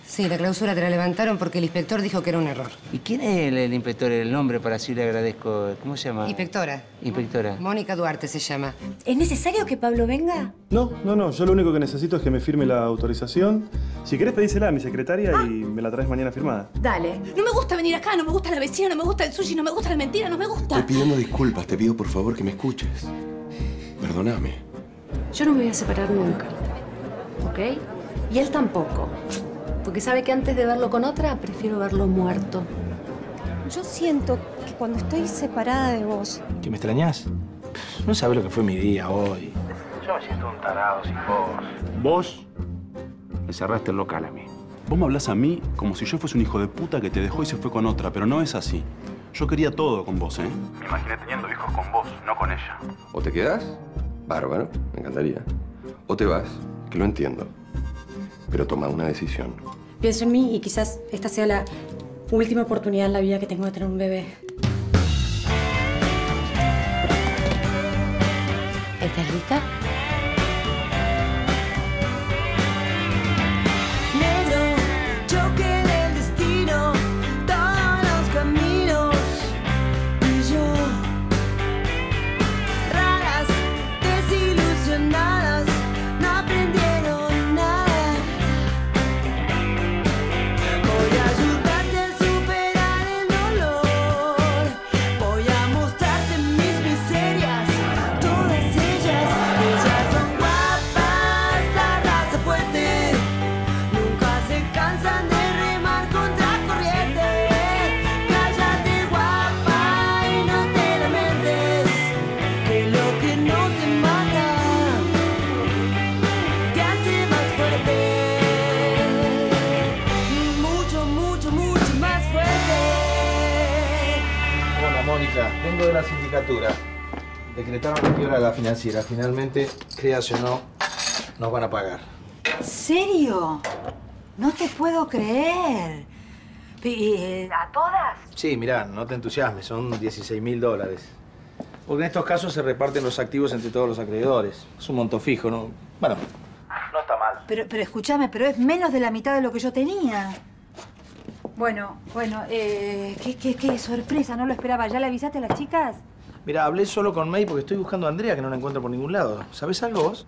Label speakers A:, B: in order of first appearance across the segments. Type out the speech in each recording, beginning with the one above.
A: Sí, la clausura te la levantaron porque el inspector dijo que era un error.
B: ¿Y quién es el inspector? El nombre para así le agradezco. ¿Cómo se llama?
A: Inspectora.
B: Inspectora.
A: Mónica Duarte se llama.
C: ¿Es necesario que Pablo venga?
D: No. Yo lo único que necesito es que me firme la autorización. Si querés, pedísela a mi secretaria y me la traes mañana firmada.
C: Dale.
E: No me gusta venir acá, no me gusta la vecina, no me gusta el sushi, no me gusta la mentira, no me gusta.
F: Estoy pidiendo disculpas, te pido por favor que me escuches. Perdóname.
G: Yo no me voy a separar nunca, ¿ok? Y él tampoco. Porque sabe que antes de verlo con otra, prefiero verlo muerto.
C: Yo siento que cuando estoy separada de vos...
H: ¿Que me extrañás? No sabes lo que fue mi día hoy. Yo me siento un tarado sin vos.
I: Vos me cerraste el local a mí. Vos me hablás a mí como si yo fuese un hijo de puta que te dejó y se fue con otra, pero no es así. Yo quería todo con vos, ¿eh? Me imaginé teniendo hijos con vos, no con ella.
F: O te quedás, bárbaro, me encantaría. O te vas, que lo entiendo. Pero toma una decisión.
G: Pienso en mí y quizás esta sea la última oportunidad en la vida que tengo de tener un bebé.
C: ¿Estás lista?
H: Vengo de la sindicatura. Decretaron la quiebra de la financiera. Finalmente, créase o no, nos van a pagar.
C: ¿Serio? No te puedo creer. ¿A todas?
H: Sí, mirá, no te entusiasmes. Son $16.000. Porque en estos casos se reparten los activos entre todos los acreedores. Es un monto fijo, ¿no? Bueno, no está mal.
C: Pero escúchame, pero es menos de la mitad de lo que yo tenía. Bueno, qué sorpresa, no lo esperaba. ¿Ya le avisaste a las chicas?
H: Mira, hablé solo con May porque estoy buscando a Andrea, que no la encuentro por ningún lado. ¿Sabés algo vos?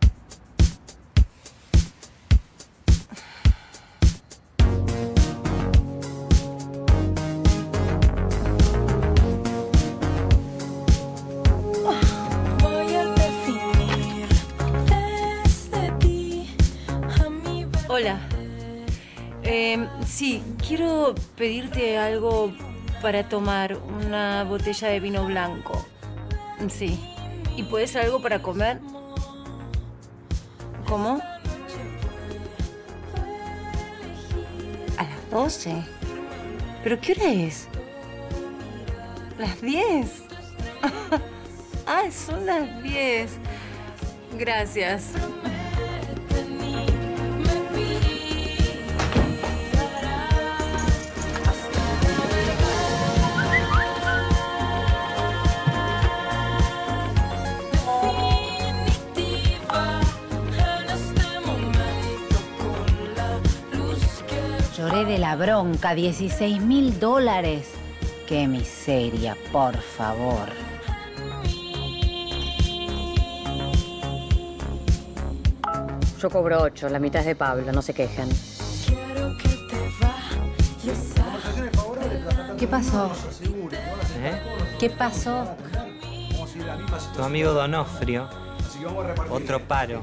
J: Hola. Sí, quiero pedirte algo para tomar, una botella de vino blanco. Sí. ¿Y puede ser algo para comer? ¿Cómo? A las 12. ¿Pero qué hora es? ¿Las 10? Ah, son las 10. Gracias.
K: Lloré de la bronca, $16.000. ¡Qué miseria, por favor!
G: Yo cobro 8, la mitad es de Pablo, no se quejen.
A: ¿Qué pasó?
B: ¿Eh?
A: ¿Qué pasó?
B: Tu amigo Donofrio. Otro paro.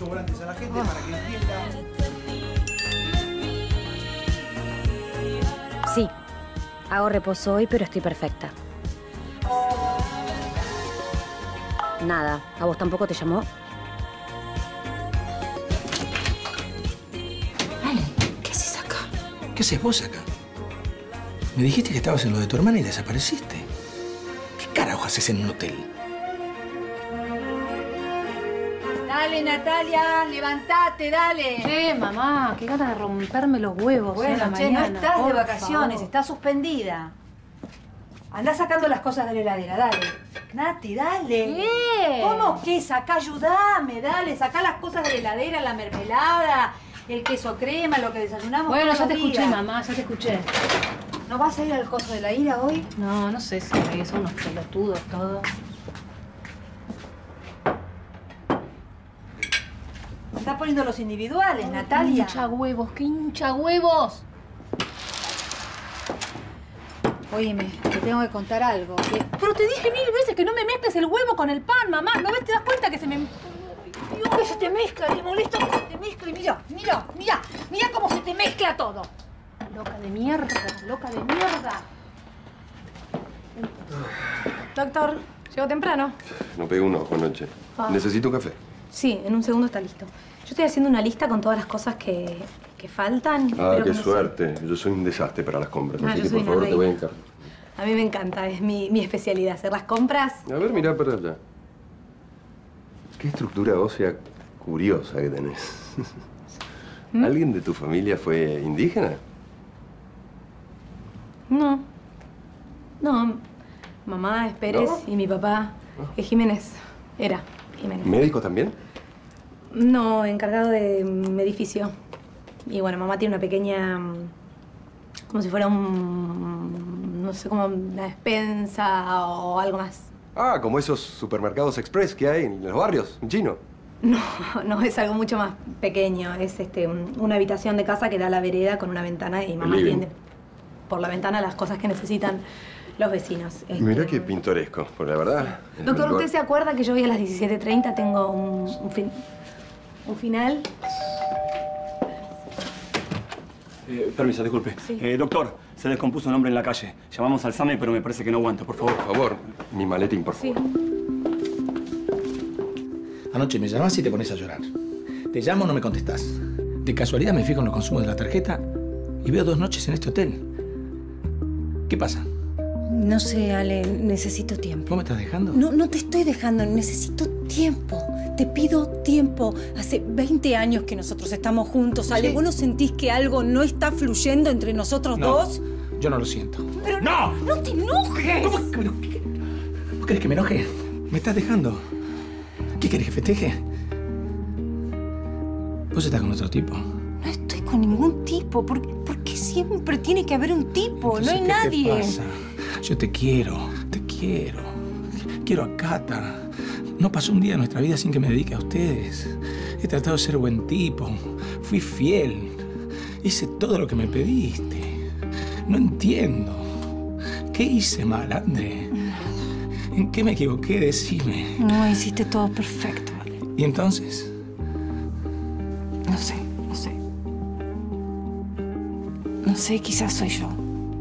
G: Sí, hago reposo hoy, pero estoy perfecta. Nada, ¿a vos tampoco te llamó?
H: Ale, ¿qué haces acá? ¿Qué haces vos acá? Me dijiste que estabas en lo de tu hermana y desapareciste. ¿Qué carajo haces en un hotel?
C: Dale, Natalia, levantate, dale.
G: Mamá, qué ganas de romperme los huevos.
C: Bueno,
G: la
C: che, no
G: mañana,
C: estás de
G: por
C: vacaciones,
G: favor.
C: estás suspendida. Andá sacando las cosas de la heladera, dale. Nati, dale.
G: ¿Qué?
C: ¿Cómo qué? Sacá, ayudame, dale. Sacá las cosas de la heladera, la mermelada, el queso crema, lo que desayunamos.
J: Bueno,
C: todos
J: ya te
C: los
J: escuché,
C: días.
J: mamá, ya te escuché.
C: ¿No vas a ir al coso de la ira hoy?
J: No sé si son unos pelotudos todos.
C: Me estás poniendo los individuales, Natalia.
J: ¡Qué hincha huevos! ¡Qué hincha huevos!
C: Óyeme, te tengo que contar algo.
J: Pero te dije 1000 veces que no me mezcles el huevo con el pan, mamá. ¿No ves? ¿Te das cuenta que se me...
C: Dios, que se te mezcla, me molesta que se te mezcla. Y mira cómo se te mezcla todo.
J: Loca de mierda, loca de mierda.
E: Doctor, llegó temprano.
F: No pegué un ojo anoche. Necesito un café.
E: Sí, en un segundo está listo. Yo estoy haciendo una lista con todas las cosas que faltan.
F: Ah,
E: pero
F: qué
E: que no sé.
F: suerte. Yo soy un desastre para las compras,
E: Ah,
F: así
E: yo
F: que
E: soy
F: por favor
E: una
F: te voy a
E: reina.
F: encargar.
E: A mí me encanta, es mi especialidad, hacer las compras.
F: A ver, mirá para allá. Qué estructura ósea curiosa que tenés. ¿Alguien de tu familia fue indígena?
E: No. Mamá es Pérez y mi papá es Jiménez. Era Jiménez.
F: ¿Médico también?
E: No, encargado de un edificio. Y bueno, mamá tiene una pequeña... como si fuera un... no sé, como una despensa o algo más.
F: Ah, como esos supermercados express que hay en los barrios, en chino.
E: No, es algo mucho más pequeño. Es una habitación de casa que da a la vereda con una ventana y mamá
F: living.
E: atiende por la ventana las cosas que necesitan los vecinos.
F: Mirá qué pintoresco, porque la verdad...
E: Doctor, ¿usted se acuerda que yo hoy a las 17:30 tengo un final?
L: Permiso, disculpe. Doctor, se descompuso un hombre en la calle. Llamamos al SAME, pero me parece que no aguanta, por favor.
F: Por favor, mi maletín, por favor.
H: Anoche me llamás y te pones a llorar. Te llamo, no me contestás. De casualidad me fijo en los consumos de la tarjeta y veo 2 noches en este hotel. ¿Qué pasa?
M: No sé, Ale, necesito tiempo.
H: ¿Vos me estás dejando?
M: No te estoy dejando, necesito tiempo. Te pido tiempo. Hace 20 años que nosotros estamos juntos, Ale.
H: Sí.
M: ¿Vos no sentís que algo no está fluyendo entre nosotros dos?
H: Yo no lo siento.
M: Pero
H: ¡No!
M: ¡No te enojes!
H: ¿Cómo? ¿Vos querés que me enoje? ¿Me estás dejando? ¿Qué querés que festeje? ¿Vos estás con otro tipo?
M: No estoy con ningún tipo. ¿Por qué siempre tiene que haber un tipo?
H: Entonces,
M: no hay
H: ¿qué
M: nadie.
H: te pasa? Yo te quiero, te quiero. Quiero a Cata. No pasó un día de nuestra vida sin que me dedique a ustedes. He tratado de ser buen tipo. Fui fiel. Hice todo lo que me pediste. No entiendo. ¿Qué hice mal, André? ¿En qué me equivoqué? Decime.
M: No, hiciste todo perfecto, Ale.
H: ¿Y entonces?
M: No sé. No sé, quizás soy yo.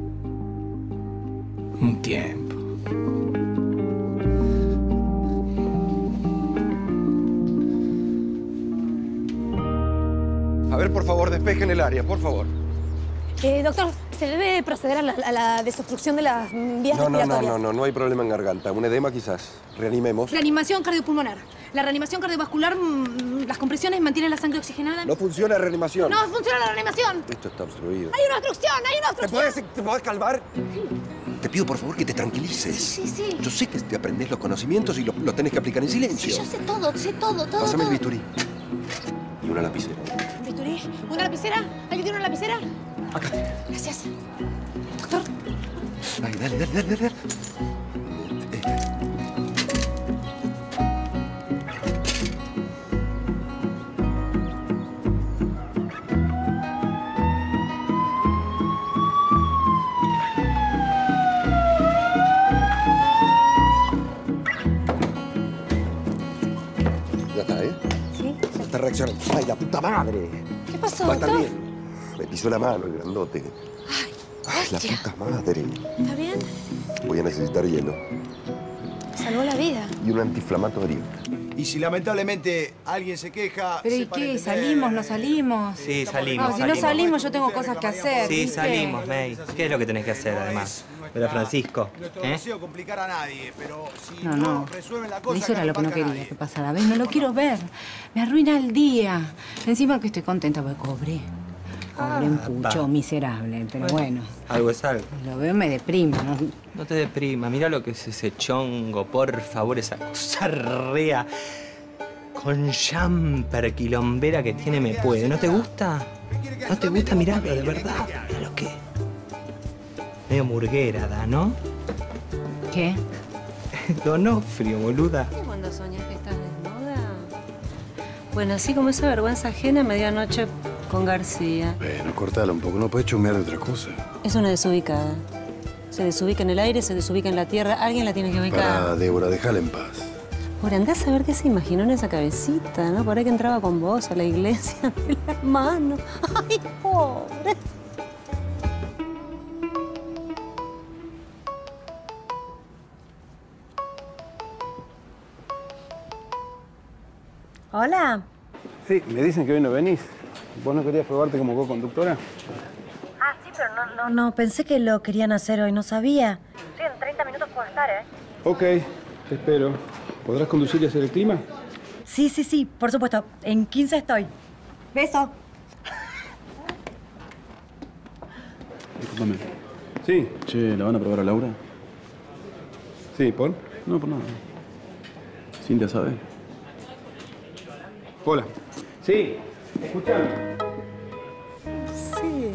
H: Un tiempo.
F: A ver, por favor, despejen el área, por favor.
E: Doctor, ¿se debe proceder a la desobstrucción de las vías respiratorias?
F: No hay problema en garganta. Un edema quizás. Reanimemos.
E: Reanimación cardiopulmonar. La reanimación cardiovascular, las compresiones mantienen la sangre oxigenada.
F: No funciona la reanimación.
E: No funciona la reanimación.
F: Esto está obstruido.
E: Hay una obstrucción.
F: ¿Te podés calmar? Te pido, por favor, que te tranquilices.
E: Sí.
F: Yo sé que te aprendes los conocimientos y los tenés que aplicar en silencio.
E: Sí, yo sé todo.
F: Pásame el bisturí. Y una lapicera.
E: ¿Bisturí? ¿Una lapicera? ¿Alguien tiene una lapicera?
F: Acá.
E: Gracias. Doctor.
F: Ay, dale. Ya está, ¿eh?
E: Sí.
F: Ya está reaccionando. ¡Ay, la puta madre!
E: ¿Qué pasó,
F: Va a estar
E: doctor?
F: bien. Me pisó la mano el grandote. Ay, la puta madre.
E: ¿Está bien?
F: Voy a necesitar hielo.
E: Salvó la vida.
F: Y un antiinflamatorio.
N: Y si lamentablemente alguien se queja...
K: Pero ¿y
N: sepan
K: qué?
N: entender,
K: ¿Salimos? ¿No salimos?
O: Sí, salimos.
K: No, si no salimos yo tengo cosas que hacer,
O: Sí,
K: ¿viste?
O: salimos, May. ¿Qué es lo que tenés que hacer, además? Pero Francisco,
N: Nuestro
O: ¿eh?
N: deseo complicar a nadie, pero si
K: No.
N: resuelven la cosa...
K: Eso era lo que no
N: marca a
K: quería que pasara. ¿Ves? No lo quiero ver. Me arruina el día. Encima que estoy contenta porque cobré. Cobré un pucho miserable, pero bueno.
O: Algo es algo.
K: Lo veo me deprime, ¿no?
O: No te deprima. Mira lo que es ese chongo, por favor, esa cosa rea. con jumper quilombera que tiene me puede. ¿No te gusta? ¿No te gusta? Mirá, pero de verdad. Mirá lo que... Medio murguera, da, ¿no?
K: ¿Qué?
O: Donofrio, boluda.
G: ¿Cuándo soñás que estás desnuda? Bueno, así como esa vergüenza ajena a medianoche con García.
N: Bueno, cortala un poco. No puedes chumear de otra cosa.
G: Es una desubicada. Se desubica en el aire, se desubica en la tierra. Alguien la tiene que ubicar.
N: Para, Débora, déjala en paz.
G: Por andás a ver qué se imaginó en esa cabecita, ¿no? Por ahí que entraba con vos a la iglesia de la mano. ¡Ay, pobre!
C: Hola.
H: Sí, me dicen que hoy no venís. ¿Vos no querías probarte como co-conductora?
C: Ah, sí, pero no, pensé que lo querían hacer hoy, no sabía. Sí, en 30 minutos puedo estar, ¿eh?
H: Ok, te espero. ¿Podrás conducir y hacer el clima?
C: Sí, por supuesto. En 15 estoy. Beso.
I: Discúlpame. Sí. Che, ¿la van a probar a Laura?
H: Sí, ¿por?
I: No, por nada. Cintia sabe.
H: Hola. Sí, escuchame.
K: Sí.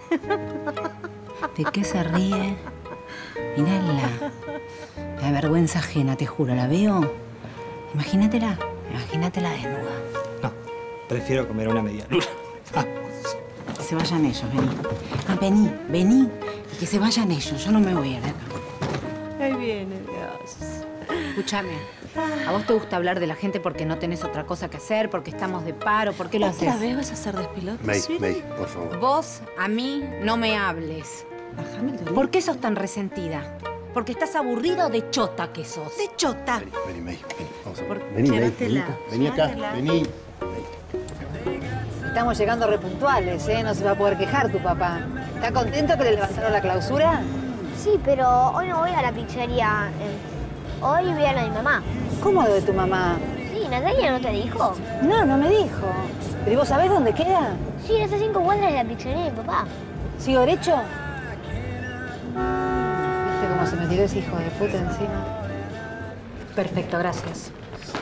K: ¿De qué se ríe? Mirala. La vergüenza ajena, te juro. ¿La veo? Imagínatela desnuda.
O: No, prefiero comer una media luna.
K: Que se vayan ellos, vení. Ah, vení. Y que se vayan ellos. Yo no me voy a ir de acá.
G: Ahí viene, Dios.
K: Escúchame. ¿A vos te gusta hablar de la gente porque no tenés otra cosa que hacer, porque estamos de paro? ¿Por qué lo haces?
G: ¿Otra vez vas a hacer despilote?
N: May, por favor.
K: Vos a mí no me hables.
G: Bájame el dolor.
K: ¿Por qué sos tan resentida? Porque estás aburrido de chota que sos.
C: De chota.
N: Vení, May, vamos a ver.
K: Por-
N: Vení, May,
C: Llévatela,
N: vení acá,
C: llévatela.
N: vení.
A: Estamos llegando repuntuales, ¿eh? No se va a poder quejar tu papá. ¿Está contento que le levantaron la clausura?
P: Sí, pero hoy no voy a la pizzería. Hoy voy a la de mi mamá.
A: ¿Cómo lo de tu mamá?
P: Sí, ¿Natalia no te dijo?
A: No, no me dijo. ¿Pero vos sabés dónde queda?
P: Sí, en esas 5 cuadras de la pizzería de mi papá.
A: ¿Sigo derecho? ¿Viste cómo se me tiró ese hijo de puta encima?
E: Perfecto, gracias.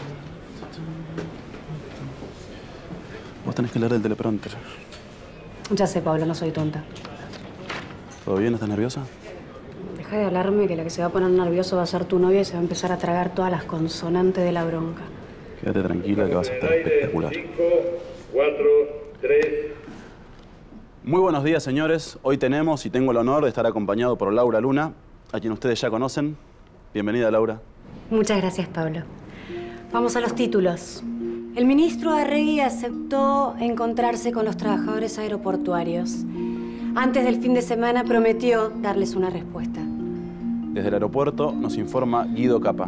I: Vos tenés que leer el teleprompter.
E: Ya sé, Pablo, no soy tonta.
I: ¿Todo bien? ¿Estás nerviosa?
E: Deja de hablarme que la que se va a poner nervioso va a ser tu novia y se va a empezar a tragar todas las consonantes de la bronca.
I: Quédate tranquila que vas a estar espectacular.
Q: 5, 4, 3...
I: Muy buenos días, señores. Hoy tenemos y tengo el honor de estar acompañado por Laura Luna, a quien ustedes ya conocen. Bienvenida, Laura.
E: Muchas gracias, Pablo. Vamos a los títulos. El ministro Arregui aceptó encontrarse con los trabajadores aeroportuarios. Antes del fin de semana prometió darles una respuesta.
I: Desde el aeropuerto nos informa Guido Capa.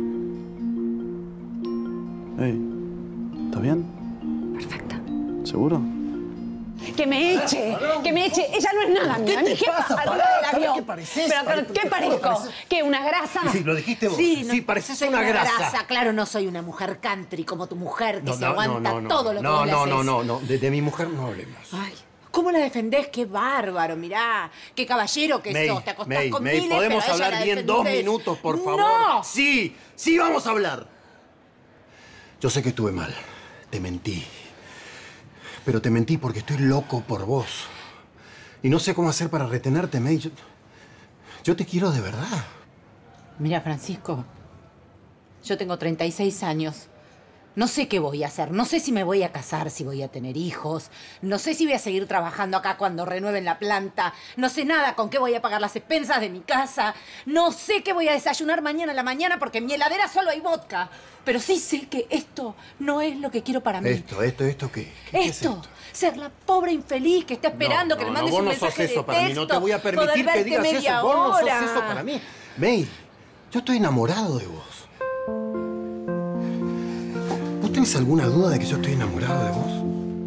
I: Hey, ¿estás bien?
E: Perfecta.
I: ¿Seguro?
K: ¡Que me eche! ¡Que me eche! Ella no es nada, mía.
N: ¿Qué te pasa,
K: Arriba
N: Pará?
K: del avión.
N: ¿Qué pareces?
K: ¿Pero qué parezco? ¿Qué, una grasa?
N: Sí, lo dijiste vos.
K: Sí,
N: Sí, pareces
K: soy
N: una grasa.
K: Claro, no soy una mujer country como tu mujer que se aguanta todo lo que
N: no,
K: vos le haces.
N: no. De mi mujer no hablemos.
K: Ay, ¿cómo la defendés? ¡Qué bárbaro! Mirá, qué caballero que
N: May,
K: sos. Te acostás
N: May,
K: con
N: May,
K: miles,
N: ¿podemos
K: pero a ella
N: hablar
K: la
N: bien 2
K: defendés.
N: minutos, por favor?
K: ¡No!
N: Sí, vamos a hablar. Yo sé que estuve mal. Te mentí. Pero te mentí porque estoy loco por vos. Y no sé cómo hacer para retenerte, May. Yo te quiero de verdad.
K: Mira, Francisco, yo tengo 36 años. No sé qué voy a hacer. No sé si me voy a casar, si voy a tener hijos. No sé si voy a seguir trabajando acá cuando renueven la planta. No sé nada con qué voy a pagar las expensas de mi casa. No sé qué voy a desayunar mañana a la mañana porque en mi heladera solo hay vodka. Pero sí sé que esto no es lo que quiero para mí.
N: ¿Esto qué? ¿Qué es esto?
K: Ser la pobre infeliz que está esperando que le mandes un mensaje
N: vos no sos eso
K: de
N: para mí. No te
K: texto,
N: voy a permitir
K: poder
N: que
K: verte
N: digas
K: media
N: eso. Vos no
K: hora.
N: sos eso para mí. May, yo estoy enamorado de vos. ¿Vos tenés alguna duda de que yo estoy enamorado de vos?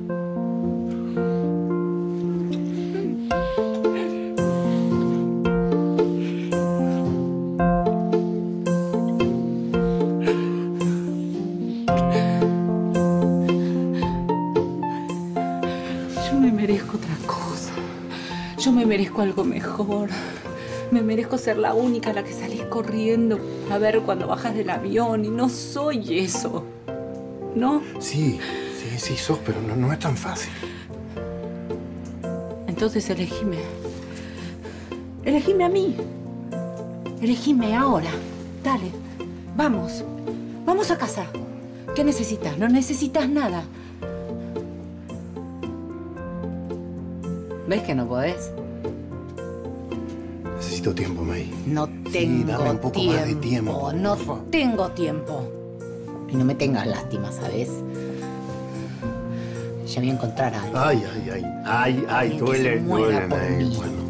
K: Yo me merezco otra cosa. Yo me merezco algo mejor. Me merezco ser la única a la que salís corriendo a ver cuando bajas del avión. Y no soy eso.
M: ¿No?
N: Sí, sos, pero no es tan fácil.
K: Entonces elegime. Elegime a mí. Elegime ahora. Dale. Vamos. Vamos a casa. ¿Qué necesitas? No necesitas nada. ¿Ves que no podés?
N: Necesito tiempo, May.
K: No tengo
N: dame un poco más de tiempo.
K: No tengo tiempo. Y no me tengas lástima, ¿sabes? Ya voy a encontrar a alguien.
N: Ay, duele,
K: muera por
N: May.
K: mí.
N: Bueno.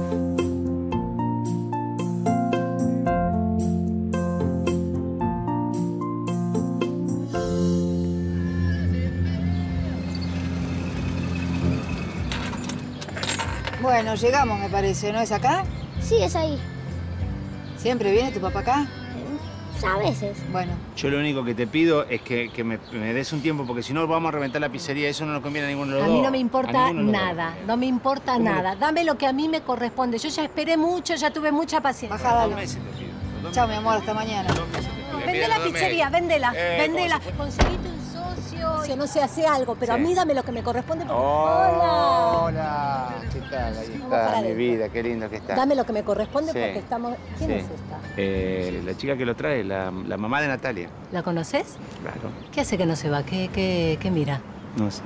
A: Bueno, llegamos, me parece. ¿No es acá?
P: Sí, es ahí.
A: ¿Siempre viene tu papá acá?
P: A veces.
A: Bueno.
B: Yo lo único que te pido es que me des un tiempo, porque si no vamos a reventar la pizzería. Eso no nos conviene a ninguno de los
M: A
B: dos.
M: mí no me importa
B: ninguno de los
M: nada, no me importa nada. Dame lo que a mí me corresponde. Yo ya esperé mucho, ya tuve mucha paciencia.
A: Baja, dale. Chao, mi amor, hasta mañana.
M: Vende la pizzería, vendela, vendela. Conseguite un socio, no sé, hace algo, pero a mí dame lo que me corresponde. Porque...
B: Hola. ¿Qué tal? Ahí
M: Vamos para
B: está, mi
M: adentro.
B: vida. Qué lindo que está.
M: Dame lo que me corresponde
B: Sí.
M: porque estamos... ¿Quién
B: Sí.
M: es esta?
B: La chica que lo trae, la mamá de Natalia.
M: ¿La conoces?
B: Claro.
M: ¿Qué hace que no se va? ¿Qué mira?
B: No sé.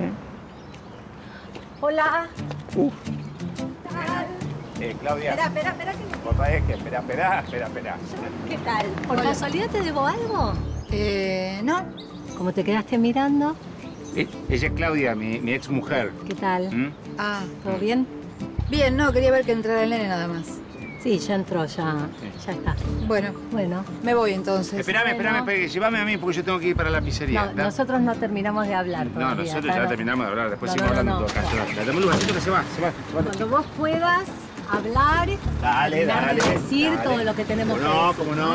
M: Hola.
B: Claudia.
M: Espera.
B: Espera.
M: ¿Qué tal? ¿Por casualidad te debo algo?
A: No.
M: ¿Cómo te quedaste mirando?
B: Ella es Claudia, mi ex mujer.
M: ¿Qué tal?
A: Ah,
M: ¿Todo bien?
A: bien, no, quería ver que entrara el nene nada más.
M: Sí, ya entró, ya está.
A: Bueno, me voy entonces.
B: Espérame, llévame a mí porque yo tengo que ir para la pizzería.
M: No, nosotros no terminamos de hablar
B: No,
M: todavía.
B: nosotros ya terminamos de hablar, después
M: No,
B: seguimos
M: no,
B: hablando en todo caso. Dame un lugarcito que se va.
M: Cuando vos puedas hablar, terminar de decir todo lo que tenemos que decir.
B: ¿Cómo no?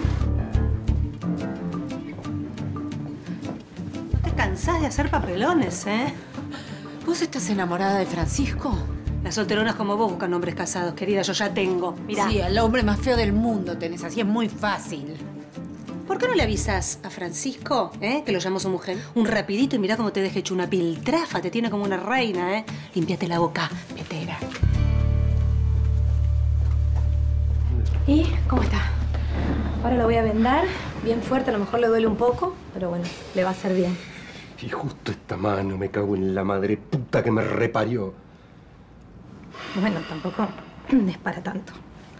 M: No te cansás de hacer papelones, ¿eh?
K: ¿Vos estás enamorada de Francisco?
M: Las solteronas como vos buscan hombres casados, querida. Yo ya tengo. Mirá.
K: Sí, el hombre más feo del mundo tenés. Así es muy fácil.
M: ¿Por qué no le avisas a Francisco, que lo llamó su mujer? Un rapidito y mirá cómo te deja hecho una piltrafa. Te tiene como una reina, ¿eh? Límpiate la boca, petera. ¿Y cómo está? Ahora lo voy a vendar bien fuerte. A lo mejor le duele un poco, pero bueno, le va a hacer bien.
F: Y justo esta mano, me cago en la madre puta que me reparió.
M: Bueno, tampoco es para tanto.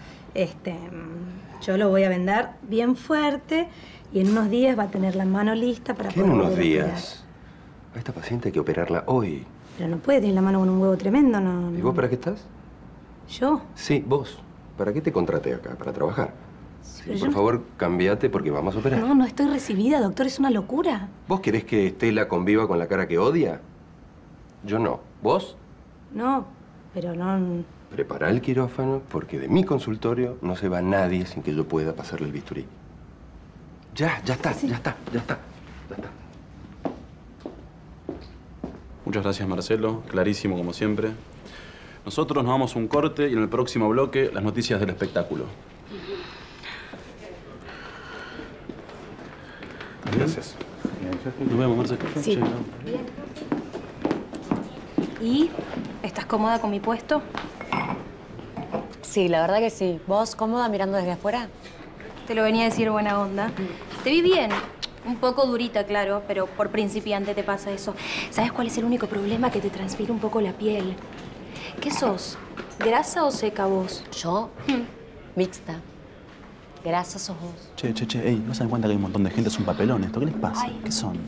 M: Yo lo voy a vendar bien fuerte y en unos días va a tener la mano lista para
F: ¿Qué en
M: poder
F: unos
M: volver a
F: días? A esta paciente hay que operarla hoy.
M: operar. Pero no puede tener la mano con un huevo tremendo, no.
F: ¿Y vos para qué estás?
M: ¿Yo?
F: Sí, vos. ¿Para qué te contraté acá? ¿Para trabajar? Sí,
M: pero
F: por favor, cambiate porque vamos a operar.
M: No estoy recibida, doctor, es una locura.
F: ¿Vos querés que Estela conviva con la cara que odia? Yo no. ¿Vos?
M: No, pero no...
F: Prepará el quirófano porque de mi consultorio no se va nadie sin que yo pueda pasarle el bisturí. Ya está.
I: Muchas gracias, Marcelo. Clarísimo, como siempre. Nosotros nos vamos a un corte y en el próximo bloque, las noticias del espectáculo.
F: Gracias.
I: Nos vemos, Marcelo.
M: Sí. ¿Y? ¿Estás cómoda con mi puesto?
R: Sí, la verdad que sí. ¿Vos cómoda mirando desde afuera?
M: Te lo venía a decir buena onda. Te vi bien. Un poco durita, claro, pero por principiante te pasa eso. ¿Sabes cuál es el único problema? Que te transpira un poco la piel. ¿Qué sos? ¿Grasa o seca vos?
R: Yo, mixta. Grasa sos vos.
I: Che, ey, ¿no se dan cuenta que hay un montón de gente? Es un papelón esto. ¿Qué les pasa?
M: Ay.
I: ¿Qué son?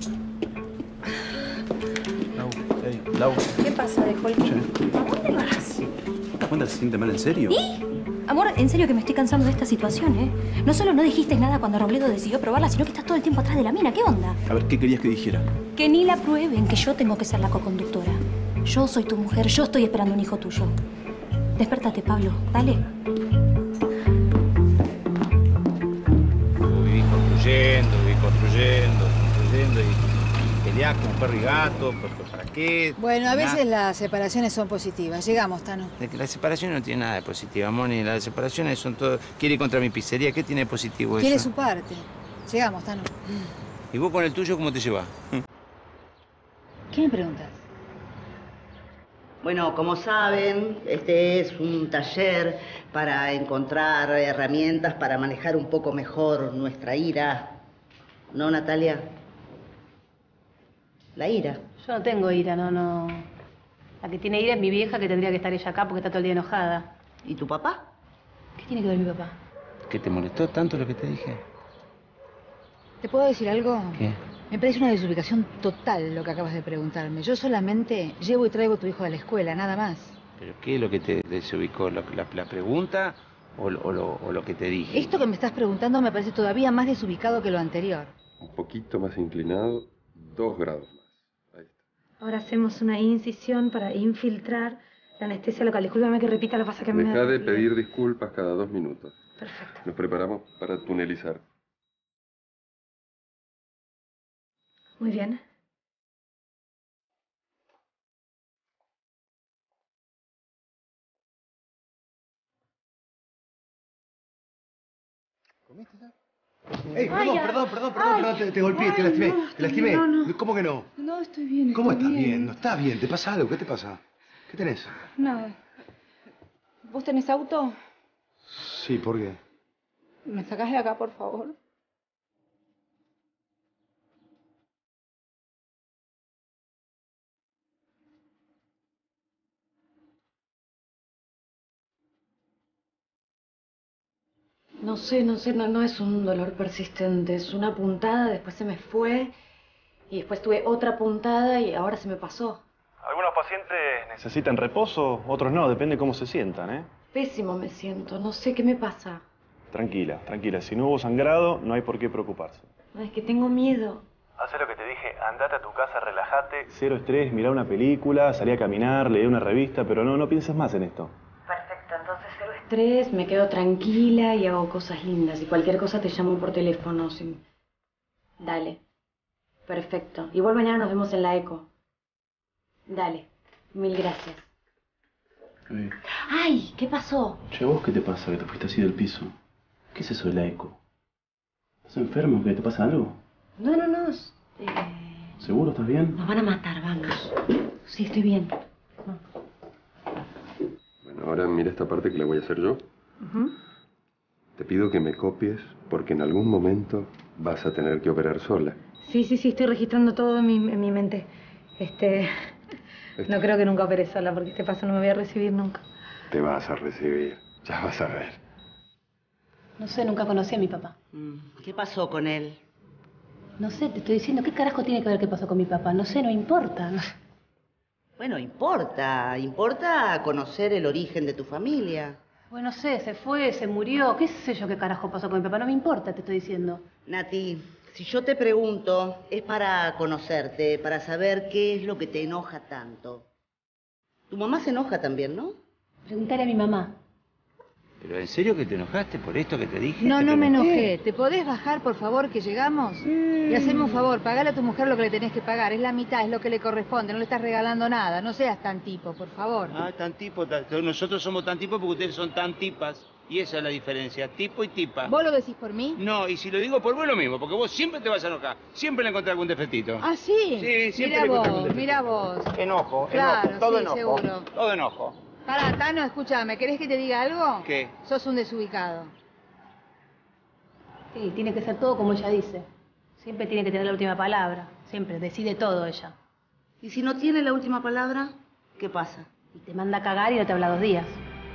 I: Lau.
M: ¿Qué pasa, de Holkin? ¿A dónde vas?
I: ¿Te das cuenta que se siente mal en serio?
M: ¿Y? Amor, en serio que me estoy cansando de esta situación, ¿eh? No solo no dijiste nada cuando Robledo decidió probarla, sino que estás todo el tiempo atrás de la mina. ¿Qué onda?
I: A ver, ¿qué querías que dijera?
M: Que ni la prueben, que yo tengo que ser la coconductora. Yo soy tu mujer, yo estoy esperando un hijo tuyo. Despertate, Pablo. Dale.
B: Viví construyendo y peleás como perro y gato. ¿Para qué?
A: Bueno, a veces las separaciones son positivas. Llegamos, Tano.
B: De que la separación no tiene nada de positivo, Moni. Las separaciones son todo... Quiere ir contra mi pizzería. ¿Qué tiene de positivo eso?
A: Quiere su parte. Llegamos, Tano.
B: ¿Y vos con el tuyo cómo te llevas?
A: ¿Qué me preguntas?
S: Bueno, como saben, este es un taller para encontrar herramientas para manejar un poco mejor nuestra ira. ¿No, Natalia? La ira.
E: Yo no tengo ira, no. La que tiene ira es mi vieja, que tendría que estar ella acá porque está todo el día enojada.
S: ¿Y tu papá?
E: ¿Qué tiene que ver mi papá?
B: ¿Qué te molestó tanto lo que te dije?
A: ¿Te puedo decir algo?
B: ¿Qué?
A: Me parece una desubicación total lo que acabas de preguntarme. Yo solamente llevo y traigo a tu hijo de la escuela, nada más.
B: ¿Pero qué es lo que te desubicó? ¿La pregunta o lo que te dije?
A: Esto que me estás preguntando me parece todavía más desubicado que lo anterior.
F: Un poquito más inclinado, 2 grados más. Ahí está.
E: Ahora hacemos una incisión para infiltrar la anestesia local. Discúlpame que repita, lo que pasa que me...
F: Deja de pedir disculpas cada 2 minutos.
E: Perfecto.
F: Nos preparamos para tunelizar.
E: Muy bien.
N: ¿Comiste ya? ¡Ey, perdón, te golpeé, te lastimé, te lastimé.
E: No.
N: ¿Cómo que no?
E: No, estoy bien.
N: ¿Cómo estás bien? No estás bien, ¿te pasa algo? ¿Qué te pasa? ¿Qué tenés?
E: Nada. ¿Vos tenés auto?
N: Sí, ¿por qué?
E: ¿Me sacás de acá, por favor? No sé, no es un dolor persistente, es una puntada, después se me fue, y después tuve otra puntada y ahora se me pasó.
D: Algunos pacientes necesitan reposo, otros no, depende cómo se sientan, ¿eh?
E: Pésimo me siento, no sé qué me pasa.
D: Tranquila, si no hubo sangrado, no hay por qué preocuparse.
E: No, es que tengo miedo.
D: Hacé lo que te dije, andate a tu casa, relájate. Cero estrés, mirá una película, salí a caminar, leí una revista, pero no pienses más en esto.
E: Perfecto, entonces cero estrés, me quedo tranquila y hago cosas lindas. Y cualquier cosa te llamo por teléfono. Sí. Dale. Perfecto. Igual mañana nos vemos en la eco. Dale. Mil gracias. ¡Ay! ¿Qué pasó?
D: Che, ¿vos qué te pasa que te fuiste así del piso? ¿Qué es eso de la eco? ¿Estás enfermo? ¿Qué te pasa algo?
E: No.
D: ¿Seguro? ¿Estás bien?
E: Nos van a matar, vamos. Sí, estoy bien.
F: Bueno, ahora mira esta parte que la voy a hacer yo. Te pido que me copies porque en algún momento vas a tener que operar sola.
E: Sí, estoy registrando todo en mi mente. No creo que nunca opere sola, porque este paso no me voy a recibir nunca.
F: Te vas a recibir, ya vas a ver.
E: No sé, nunca conocí a mi papá.
S: ¿Qué pasó con él?
E: No sé, te estoy diciendo, ¿qué carajo tiene que ver qué pasó con mi papá? No sé, no importa.
S: Bueno, importa conocer el origen de tu familia.
E: Bueno, no sé, se fue, se murió, qué sé yo qué carajo pasó con mi papá, no me importa, te estoy diciendo.
S: Nati, si yo te pregunto, es para conocerte, para saber qué es lo que te enoja tanto. Tu mamá se enoja también, ¿no?
E: Preguntale a mi mamá.
B: ¿Pero en serio que te enojaste por esto que te dije?
A: No me enojé. ¿Te podés bajar, por favor, que llegamos? Y haceme un favor, pagale a tu mujer lo que le tenés que pagar. Es la mitad, es lo que le corresponde. No le estás regalando nada. No seas tan tipo, por favor.
B: Ah, tan tipo. Nosotros somos tan tipos porque ustedes son tan tipas. Y esa es la diferencia, tipo y tipa.
A: ¿Vos lo decís por mí?
B: No, y si lo digo por vos lo mismo, porque vos siempre te vas a enojar. Siempre le encontrás algún defectito.
A: ¿Ah, sí?
B: Sí, siempre le encontrás algún defectito.
A: Mirá vos.
B: Enojo,
A: claro,
B: todo
A: sí,
B: enojo.
A: Seguro.
B: Todo enojo.
A: Pará, Tano, escúchame. ¿Querés que te diga algo?
B: ¿Qué?
A: Sos un desubicado.
E: Sí, tiene que ser todo como ella dice. Siempre tiene que tener la última palabra. Siempre, decide todo ella.
S: ¿Y si no tiene la última palabra, qué pasa?
E: Y te manda a cagar y no te habla 2 días.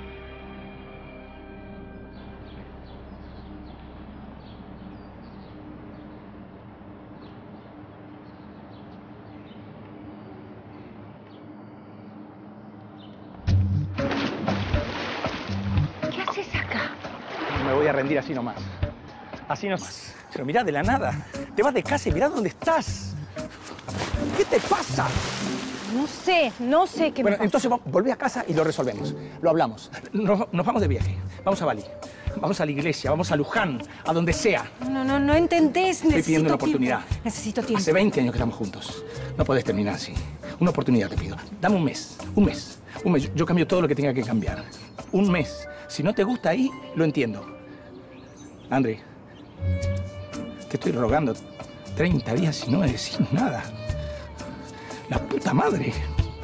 O: ¿Qué haces acá? No me voy a rendir así nomás. Así nomás. Pero mirá, de la nada. Te vas de casa y mirá dónde estás. ¿Qué te pasa?
E: No sé qué me pasa.
O: Entonces volvé a casa y lo resolvemos. Lo hablamos. Nos vamos de viaje. Vamos a Bali. Vamos a la iglesia, vamos a Luján, a donde sea.
E: No entendés.
O: Estoy pidiendo una oportunidad.
E: Necesito tiempo.
O: Hace 20 años que estamos juntos. No podés terminar así. Una oportunidad te pido. Dame un mes. Un mes. Yo cambio todo lo que tenga que cambiar. Un mes. Si no te gusta ahí, lo entiendo. Andri, te estoy rogando.
H: 30 días y no me decís nada. La puta madre.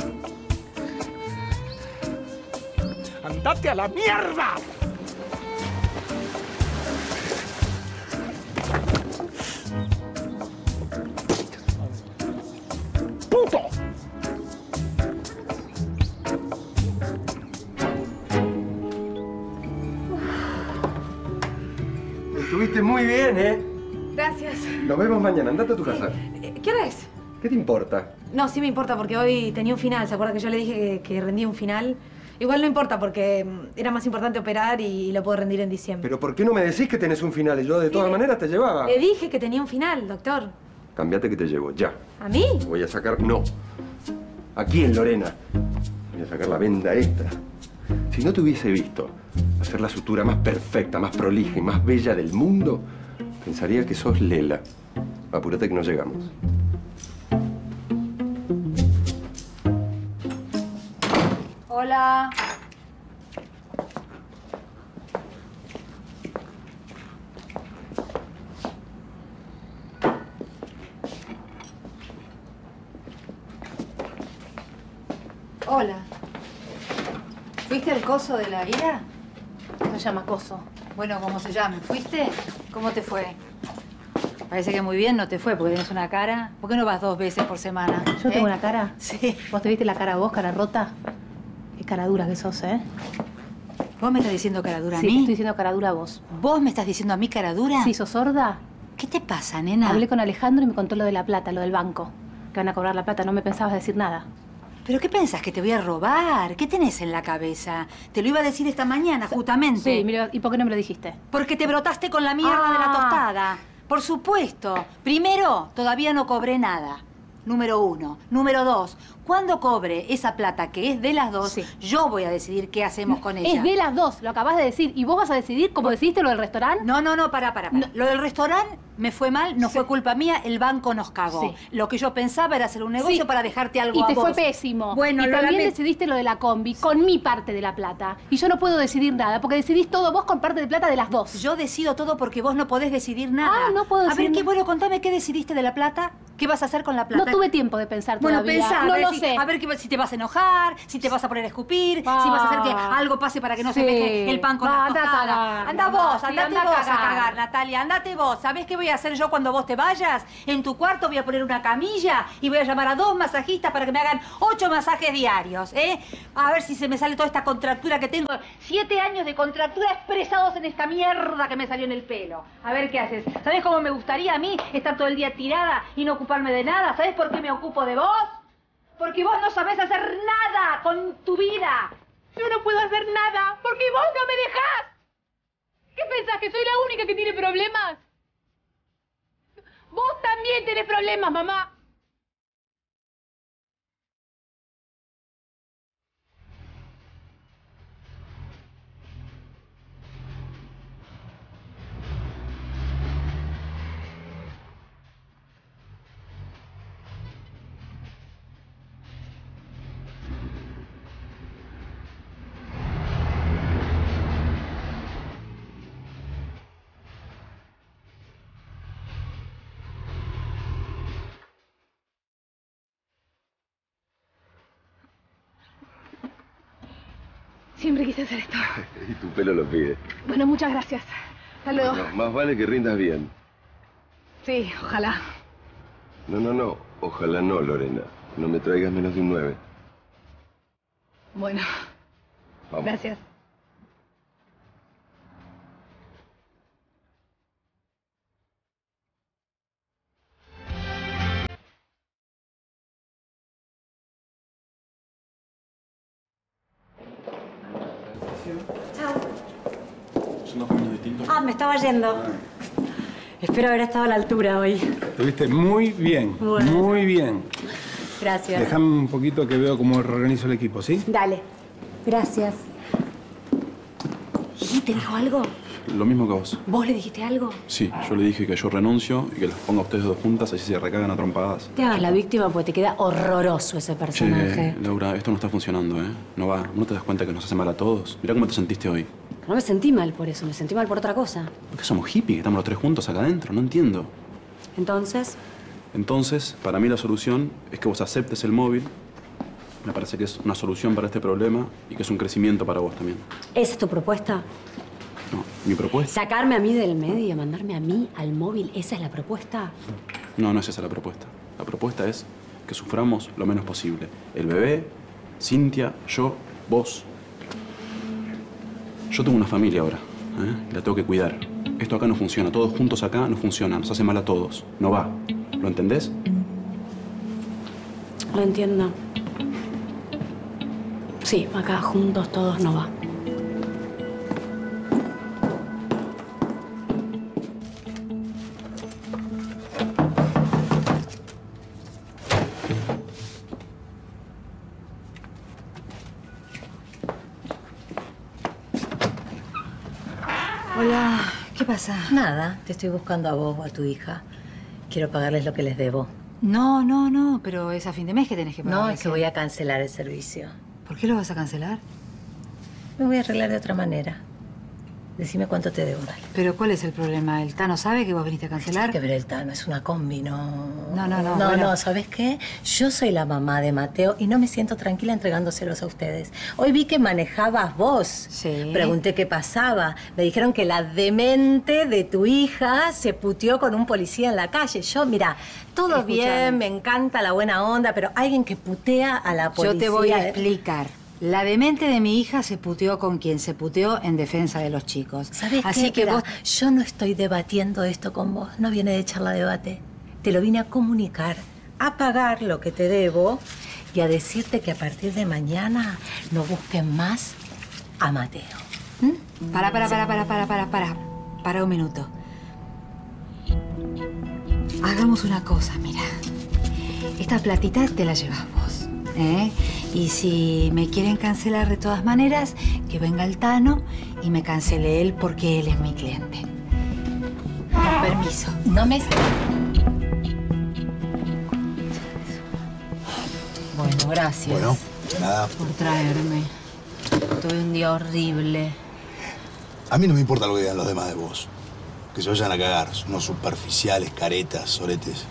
H: ¡Andate a la mierda! ¡Puto!
F: Estuviste muy bien, ¿eh?
E: Gracias.
F: Nos vemos mañana. Andate a tu casa.
E: ¿Qué hora es?
F: ¿Qué te importa?
E: No, sí me importa porque hoy tenía un final. ¿Se acuerda que yo le dije que rendía un final? Igual no importa porque era más importante operar y lo puedo rendir en diciembre.
F: ¿Pero por qué no me decís que tenés un final? Y yo de todas maneras te llevaba.
E: Le dije que tenía un final, doctor.
F: Cambiate que te llevo, ya.
E: ¿A mí?
F: Voy a sacar... No. Aquí en Lorena. Voy a sacar la venda extra. Si no te hubiese visto hacer la sutura más perfecta, más prolija y más bella del mundo, pensaría que sos Lela. Apúrate que no llegamos.
C: Hola. Hola. ¿Fuiste al coso de la ira?
E: Se llama coso.
C: Bueno, como se llame. ¿Fuiste? ¿Cómo te fue? Parece que muy bien no te fue porque tienes una cara. ¿Por qué no vas 2 veces por semana?
E: ¿Yo tengo una cara?
C: Sí.
E: ¿Vos te viste la cara vos, cara rota? Qué cara dura que sos, ¿eh?
C: ¿Vos me estás diciendo cara dura a
E: Sí,
C: mí?
E: te estoy diciendo cara dura a vos.
C: ¿Vos me estás diciendo a mí cara dura?
E: Sí, ¿sos sorda?
C: ¿Qué te pasa, nena?
E: Hablé con Alejandro y me contó lo de la plata, lo del banco. Que van a cobrar la plata, no me pensabas decir nada.
C: ¿Pero qué pensás? ¿Que te voy a robar? ¿Qué tenés en la cabeza? Te lo iba a decir esta mañana, justamente.
E: Sí, mira, ¿y por qué no me lo dijiste?
C: Porque te brotaste con la mierda de la tostada. Por supuesto. Primero, todavía no cobré nada. Número 1. Número 2. Cuando cobre esa plata que es de las dos, yo voy a decidir qué hacemos con ella.
E: Es de las dos, lo acabas de decir. ¿Y vos vas a decidir cómo decidiste lo del restaurante?
C: No, para. No. Lo del restaurante me fue mal, no fue culpa mía, el banco nos cagó.
E: Sí.
C: Lo que yo pensaba era hacer un negocio para dejarte algo a vos.
E: Y te fue pésimo.
C: Bueno,
E: y también decidiste lo de la combi con mi parte de la plata. Y yo no puedo decidir nada, porque decidís todo vos con parte de plata de las dos.
C: Yo decido todo porque vos no podés decidir nada.
E: Ah, no puedo decidir
C: A ver, qué bueno, contame qué decidiste de la plata. ¿Qué vas a hacer con la plata?
E: No tuve tiempo de pensar
C: bueno,
E: todavía.
C: Pensá,
E: no
C: a ver,
E: lo sé.
C: A ver si te vas a enojar, si te vas a poner a escupir, si vas a hacer que algo pase para que no se deje el pan con la tostada. Andate vos a cagar, Natalia, andate vos. ¿Sabés qué voy a hacer yo cuando vos te vayas? En tu cuarto voy a poner una camilla y voy a llamar a 2 masajistas para que me hagan 8 masajes diarios, ¿eh? A ver si se me sale toda esta contractura que tengo. 7 años de contractura expresados en esta mierda que me salió en el pelo. A ver qué haces. ¿Sabés cómo me gustaría a mí estar todo el día tirada y no ocuparme de nada? ¿Sabés por qué me ocupo de vos? Porque vos no sabés hacer nada con tu vida.
E: Yo no puedo hacer nada porque vos no me dejás. ¿Qué pensás, que soy la única que tiene problemas? Vos también tenés problemas, mamá. Siempre quise hacer esto.
F: Y tu pelo lo pide.
E: Bueno, muchas gracias. Hasta luego.
F: No, más vale que rindas bien.
E: Sí, ojalá.
F: No. Ojalá no, Lorena. No me traigas menos de un 9.
E: Bueno.
F: Vamos.
E: Gracias.
M: Chao.
I: ¿Son 2 caminos distintos?
R: Ah, me estaba yendo. Espero haber estado a la altura hoy.
H: Estuviste muy bien,
R: Bueno.
H: muy bien.
R: Gracias.
H: Déjame un poquito que veo cómo reorganizo el equipo, ¿sí?
R: Dale. Gracias. ¿Y te dijo algo?
I: Lo mismo que vos.
R: ¿Vos le dijiste algo?
I: Sí, yo le dije que yo renuncio y que las ponga a ustedes 2 juntas, así se recagan a trompadas.
R: Te hagas la víctima porque te queda horroroso ese personaje.
I: Che, Laura, esto no está funcionando, ¿eh? No va. ¿No te das cuenta que nos hace mal a todos? Mirá cómo te sentiste hoy.
R: No me sentí mal por eso, me sentí mal por otra cosa.
I: ¿Por qué somos hippies que estamos los 3 juntos acá adentro? No entiendo.
R: Entonces,
I: Entonces, para mí la solución es que vos aceptes el móvil. Me parece que es una solución para este problema y que es un crecimiento para vos también.
R: ¿esa es tu propuesta?
I: No, mi propuesta...
R: ¿Sacarme a mí del medio, mandarme a mí al móvil? ¿Esa es la propuesta?
I: No, no es esa la propuesta. La propuesta es que suframos lo menos posible. El bebé, Cintia, yo, vos. Yo tengo una familia ahora, ¿eh? La tengo que cuidar. Esto acá no funciona. Todos juntos acá no funciona. Nos hace mal a todos. No va. ¿Lo entendés?
R: Lo entiendo. Sí, acá juntos todos no va.
A: Hola, ¿qué pasa?
T: Nada, te estoy buscando a vos o a tu hija. Quiero pagarles lo que les debo.
A: No, pero es a fin de mes que tenés que pagar.
T: No, es que voy a cancelar el servicio.
A: ¿Por qué lo vas a cancelar?
T: Me voy a arreglar de otra manera. Decime cuánto te debo. Dale.
A: ¿Pero cuál es el problema? ¿El Tano sabe que vos viniste a cancelar?
T: Tiene que ver el Tano, es una combi, no...
A: No,
T: No, ¿sabes qué? Yo soy la mamá de Mateo y no me siento tranquila entregándoselos a ustedes. Hoy vi que manejabas vos.
A: Sí.
T: Pregunté qué pasaba. Me dijeron que la demente de tu hija se puteó con un policía en la calle. Yo, mira, todo
A: Escuchame.
T: bien, me encanta la buena onda, pero alguien que putea a la policía...
A: Yo te voy a explicar. La demente de mi hija se puteó con quien se puteó en defensa de los chicos.
T: ¿Sabés
A: Así
T: qué?
A: que vos...
T: Yo no estoy debatiendo esto con vos. No viene de charla de debate. Te lo vine a comunicar, a pagar lo que te debo y a decirte que a partir de mañana no busquen más a Mateo.
A: Para un minuto. Hagamos una cosa, mira. Esta platita te la llevas vos, ¿eh? Y si me quieren cancelar de todas maneras, que venga el Tano y me cancele él porque él es mi cliente. Con permiso.
T: No me...
K: Bueno, gracias.
N: Bueno, nada.
K: Por traerme. Tuve un día horrible.
N: A mí no me importa lo que digan los demás de vos. Que se vayan a cagar. Son unos superficiales, caretas, soretes.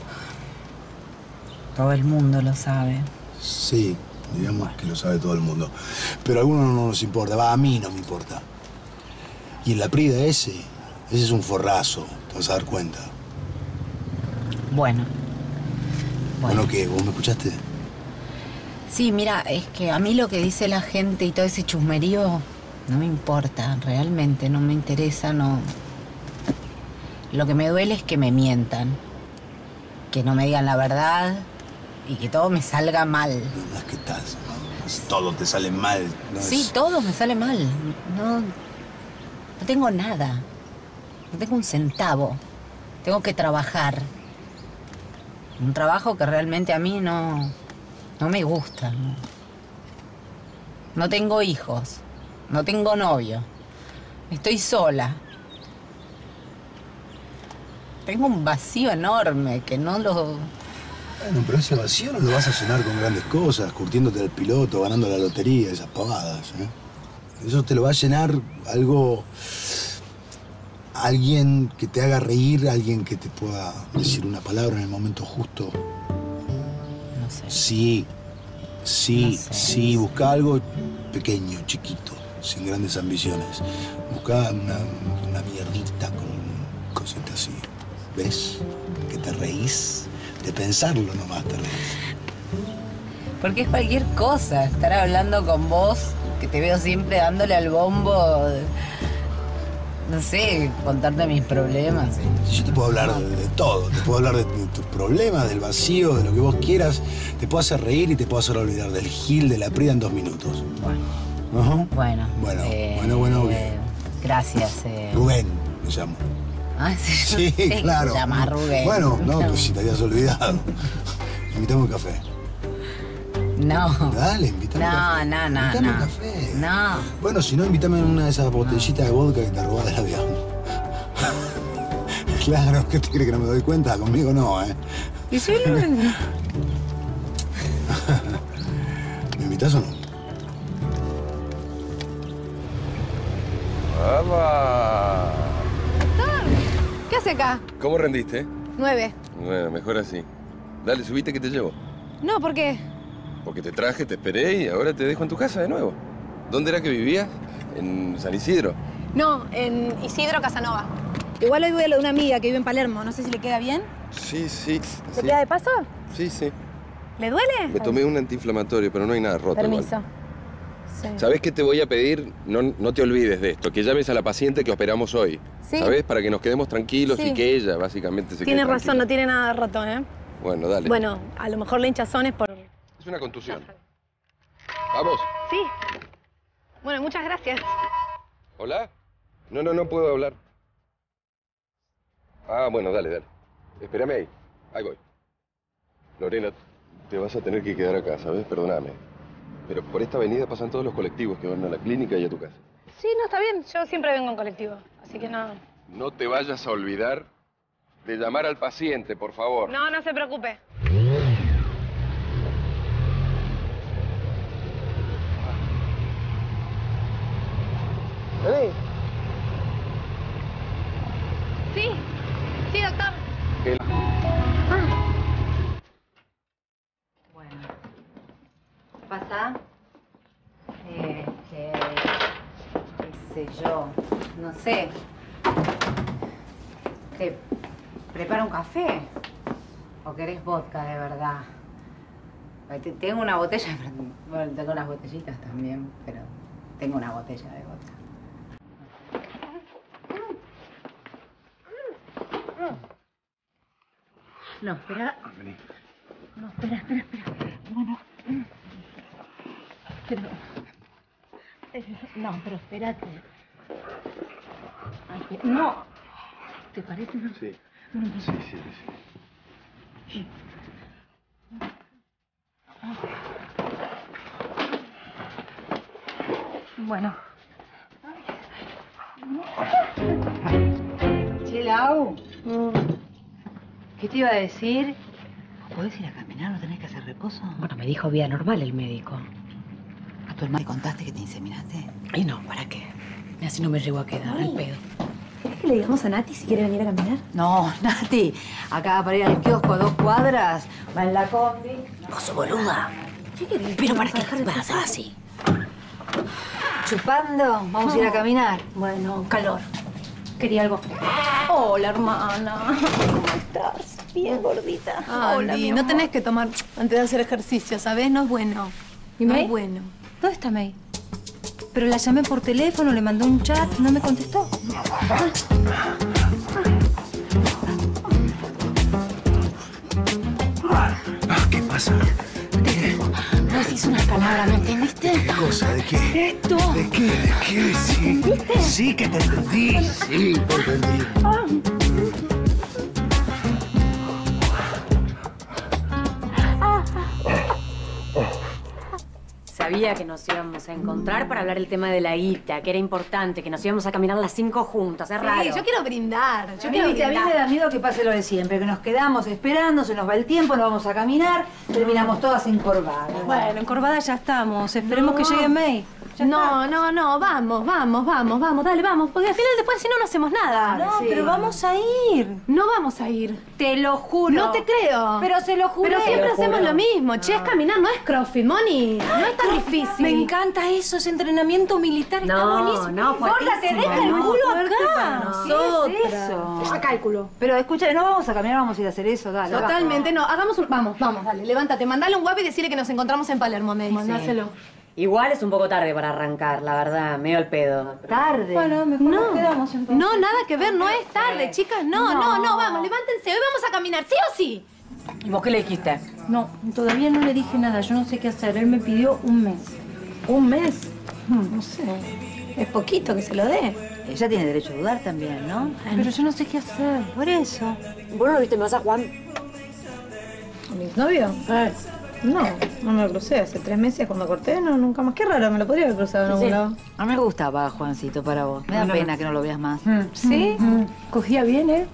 K: Todo el mundo lo sabe.
N: Sí, digamos que lo sabe todo el mundo. Pero a algunos no nos importa. Va, a mí no me importa. Y en la prida ese es un forrazo. Te vas a dar cuenta.
K: Bueno.
N: ¿Bueno qué? ¿Vos me escuchaste?
K: Sí, mira, es que a mí lo que dice la gente y todo ese chusmerío no me importa, realmente no me interesa, no. Lo que me duele es que me mientan, que no me digan la verdad y que todo me salga mal.
N: No es que todo te sale mal. No
K: Sí,
N: es...
K: todo me sale mal. No tengo nada, no tengo un centavo. Tengo que trabajar. Un trabajo que realmente a mí no me gusta. No tengo hijos. No tengo novio. Estoy sola. Tengo un vacío enorme que no lo...
N: Bueno, pero ese vacío no lo vas a llenar con grandes cosas, curtiéndote al piloto, ganando la lotería, esas pavadas, ¿eh? Eso te lo va a llenar algo... Alguien que te haga reír, alguien que te pueda decir una palabra en el momento justo.
K: No sé.
N: Sí, sí, busca algo pequeño, chiquito, sin grandes ambiciones. Busca una mierdita con cositas así. ¿Ves? Que te reís. De pensarlo nomás te reís.
K: Porque es cualquier cosa. Estar hablando con vos, que te veo siempre dándole al bombo... No sé, contarte mis problemas.
N: Yo te puedo hablar de todo. Te puedo hablar de tus problemas, del vacío, de lo que vos quieras. Te puedo hacer reír y te puedo hacer olvidar del Gil, de la Prida en 2 minutos.
K: Bueno.
N: Bueno, bien.
K: Gracias.
N: Rubén, me llamo.
K: Ah, sí,
N: Sí, claro.
K: Se llama Rubén.
N: Bueno, no, pues si te habías olvidado. Invítame un café.
K: No.
N: Dale, invítame un café. Invítame un café.
K: No.
N: Bueno, si no, invítame una de esas botellitas de vodka que te robás del avión. Claro, ¿qué te crees que no me doy cuenta? Conmigo no, ¿eh?
K: ¿Y si
N: ¿Me invitas o no?
F: ¡Vamos!
E: ¿Qué hace acá?
F: ¿Cómo rendiste?
E: 9.
F: Bueno, mejor así. Dale, subite que te llevo.
E: No, ¿por qué?
F: Porque te traje, te esperé y ahora te dejo en tu casa de nuevo. ¿Dónde era que vivías? ¿En San Isidro?
E: No, en Isidro Casanova. Igual hoy voy a lo de una amiga que vive en Palermo. No sé si le queda bien.
F: Sí, sí.
E: ¿Le queda de paso?
F: Sí, sí.
E: ¿Le duele?
F: Me tomé un antiinflamatorio, pero no hay nada roto.
E: Permiso.
F: Sí. ¿Sabés qué te voy a pedir? No te olvides de esto, que llames a la paciente que operamos hoy.
E: ¿Sí?
F: ¿Sabés? Para que nos quedemos tranquilos
E: Sí.
F: y que ella, básicamente, se
E: Tiene
F: quede
E: razón, no tiene nada roto, ¿eh?
F: Bueno, dale.
E: Bueno, a lo mejor la hinchazón es por...
F: Es una contusión. ¿Vamos?
E: Sí. Bueno, muchas gracias.
F: ¿Hola? No puedo hablar. Ah, bueno, dale. Espérame ahí. Ahí voy. Lorena, te vas a tener que quedar acá, ¿sabes? Perdóname. Pero por esta avenida pasan todos los colectivos que van a la clínica y a tu casa.
E: Sí, no, está bien. Yo siempre vengo en colectivo, así que no...
F: No te vayas a olvidar de llamar al paciente, por favor.
E: No, no se preocupe.
F: ¿Eh?
E: Sí, doctor.
A: Bueno. ¿Pasa? Qué sé yo, no sé. ¿Te prepara un café? ¿O querés vodka de verdad? Tengo una botella, bueno, tengo unas botellitas también, pero tengo una botella de vodka. No, espera. No, espera. Bueno. Pero espérate. Ay, no. ¿Te parece?
F: Sí.
A: Bueno,
F: Sí.
A: Bueno. Che, Lau. ¿Qué te iba a decir? ¿Podés ir a caminar? ¿No tenés que hacer reposo?
K: Bueno, me dijo vía normal el médico.
A: ¿A tu hermana le contaste que te inseminaste?
K: Y no, ¿para qué? Así no me llego a quedar, al pedo.
E: ¿Querés que le digamos a Nati si quiere venir a caminar?
A: No, Nati. Acá para ir al kiosco a 2 cuadras. Va en la combi.
K: Vos sos boluda.
E: ¿Qué querés?
K: ¿Pero para qué vas así?
A: Chupando, vamos a ir a caminar.
E: Bueno, calor. Quería algo fresco. Hola, hermana. ¿Cómo estás? Bien gordita. Hola, no tenés que tomar antes de hacer ejercicio, ¿sabés? No es bueno.
M: ¿Y
E: no
M: May?
E: es bueno.
M: ¿Dónde está May? Pero la llamé por teléfono, le mandé un chat, no me contestó.
H: ¿Qué pasa?
K: No decís unas palabras, ¿me entendiste?
H: ¿Qué cosa? ¿De qué?
K: Esto.
H: ¿De qué? ¿De qué? Sí.
K: ¿Entendiste?
H: Sí que te entendí. Sí, te entendí.
R: Sabía que nos íbamos a encontrar para hablar el tema de la guita, que era importante, que nos íbamos a caminar las 5 juntas, es raro.
E: Sí, yo quiero brindar.
A: A mí me da miedo que pase lo de siempre, que nos quedamos esperando, se nos va el tiempo, no vamos a caminar, terminamos todas encorvadas.
M: Bueno, encorvada ya estamos. Esperemos que llegue May.
E: No, vamos, dale, vamos. Porque al final después si no, no hacemos nada.
M: No, pero vamos a ir.
E: No vamos a ir.
M: Te lo juro.
E: No te creo.
M: Pero se lo juro.
E: Pero siempre hacemos lo mismo. Che, es caminar, no es CrossFit, Moni. No es tan difícil.
M: Me encanta eso, es entrenamiento militar, está buenísimo.
R: No,
M: Gorda, te deja el culo acá.
A: Nosotras.
E: Eso. Cálculo.
A: Pero escucha, no vamos a caminar, vamos a ir a hacer eso, dale.
E: Totalmente, no. Hagamos un... Vamos, dale, levántate. Mandale un WhatsApp y decirle que nos encontramos en Palermo, me dice. Mandáselo.
R: Igual es un poco tarde para arrancar, la verdad, medio al pedo.
A: ¿Tarde?
M: Bueno, mejor nos quedamos entonces.
E: No, nada que ver, no es tarde, chicas. No, vamos, levántense. Hoy vamos a caminar, ¿sí o sí?
R: ¿Y vos qué le dijiste?
M: No, todavía no le dije nada, yo no sé qué hacer. Él me pidió un mes.
E: ¿Un mes? No sé. Es poquito que se lo dé.
A: Ella tiene derecho a dudar también, ¿no?
M: Pero yo no sé qué hacer.
A: Por eso.
R: ¿Vos no lo viste más a Juan?
E: ¿Mi novio? No me lo crucé. Hace 3 meses cuando corté, no, nunca más. Qué raro, me lo podría haber cruzado en algún lado.
A: A mí me gustaba Juancito para vos. Me da pena que no lo veas más.
E: ¿Sí?
M: Cogía bien, ¿eh?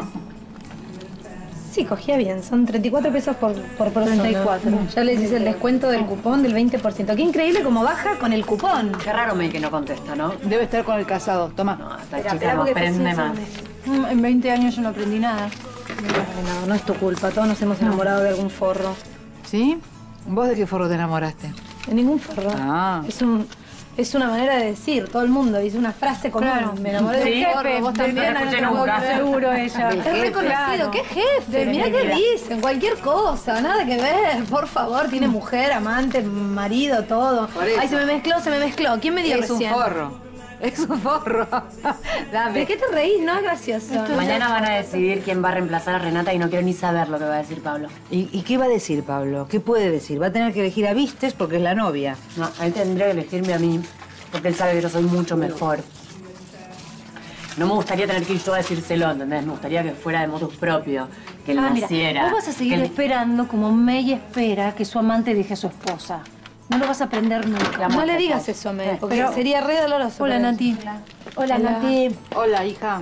E: Sí, cogía bien. Son 34 pesos por persona.
M: 34.
E: Ya les hice el descuento del cupón del 20%. Qué increíble cómo baja con el cupón.
R: Qué raro May que no contesta, ¿no?
A: Debe estar con el casado. Toma.
R: No, esta chica no aprende más.
C: En 20 años yo no aprendí nada.
E: No es tu culpa. Todos nos hemos enamorado de algún forro.
A: ¿Sí? ¿Vos de qué forro te enamoraste?
E: De ningún forro.
A: Ah.
E: Es una manera de decir. Todo el mundo dice una frase común.
C: Claro.
E: Me enamoré de un forro. Vos también.
C: No escuché nunca. Seguro ella.
E: Es reconocido. ¿Qué jefe? Mirá qué dicen. Cualquier cosa. Nada que ver. Por favor. Tiene mujer, amante, marido, todo. Ay, se me mezcló. ¿Quién me dio
A: Es
E: recién?
A: un forro. Es un forro. Dame.
E: ¿De qué te reís? No es gracioso.
R: Mañana van a decidir quién va a reemplazar a Renata y no quiero ni saber lo que va a decir Pablo.
A: ¿Y qué va a decir Pablo? ¿Qué puede decir? Va a tener que elegir a Vistes porque es la novia.
R: No, él tendría que elegirme a mí, porque él sabe que yo soy mucho mejor. No me gustaría tener que ir yo a decírselo, ¿entendés? Me gustaría que fuera de motus propio, que él naciera.
M: Vos vas a seguir esperando como May espera que su amante deje a su esposa. No lo vas a aprender nunca.
E: No le digas eso a May, porque sería re doloroso.
M: Hola, Nati.
E: Hola, Nati.
A: Hola, hija.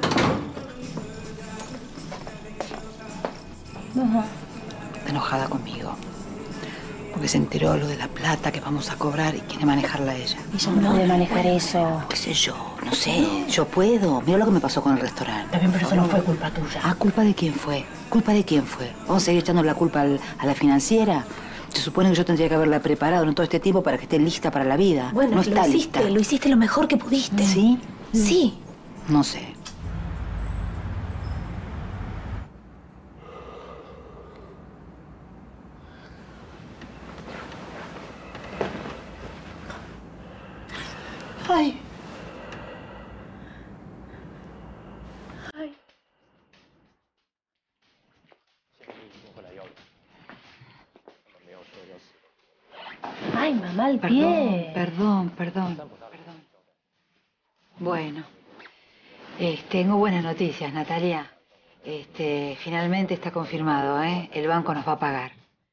A: Está enojada conmigo. Porque se enteró lo de la plata que vamos a cobrar y quiere manejarla ella.
M: Ella no puede manejar eso.
A: ¿Qué sé yo? No sé. Yo puedo. Mira lo que me pasó con el restaurante.
M: También, pero eso no fue culpa tuya.
A: Ah, ¿culpa de quién fue? ¿Culpa de quién fue? ¿Vamos a seguir echando la culpa a la financiera? Se supone que yo tendría que haberla preparado en todo este tiempo para que esté lista para la vida.
M: Bueno,
A: no está lista.
M: Lo hiciste lo mejor que pudiste.
A: ¿Sí?
M: Sí.
A: No sé.
E: Ay. Ay. Ay, mamá, el pie.
A: Perdón. Bueno, tengo buenas noticias, Natalia. Finalmente está confirmado, ¿eh? El banco nos va a pagar.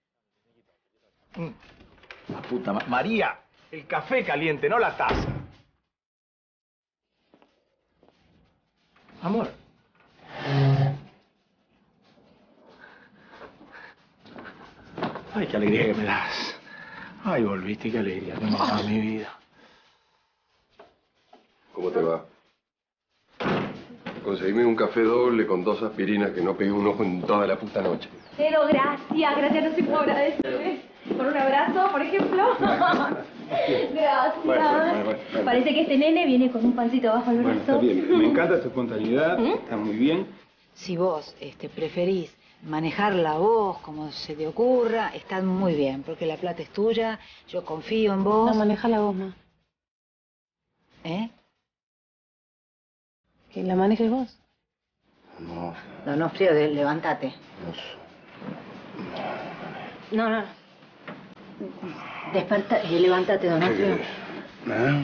H: La puta María, el café caliente, no la taza. Amor. Ay, qué alegría que me das. Ay, volviste, qué alegría que me das mi vida.
F: ¿Cómo te va? Conseguime un café doble con 2 aspirinas que no pegué un ojo en toda la puta noche.
M: Pero gracias, no sé cómo agradecerme. ¿Por un abrazo, por ejemplo? Gracias.
F: Bueno.
M: Parece que este nene viene con un pancito bajo el brazo.
H: Está bien, me encanta tu espontaneidad, está muy bien.
A: Si vos preferís manejar la voz como se te ocurra, está muy bien, porque la plata es tuya, yo confío en vos.
M: No, maneja la voz, ma.
A: ¿Eh?
M: ¿Que la manejes vos?
A: No, Frío, levántate.
M: No. Desperta, levántate, Donofrio.
I: ¿Eh?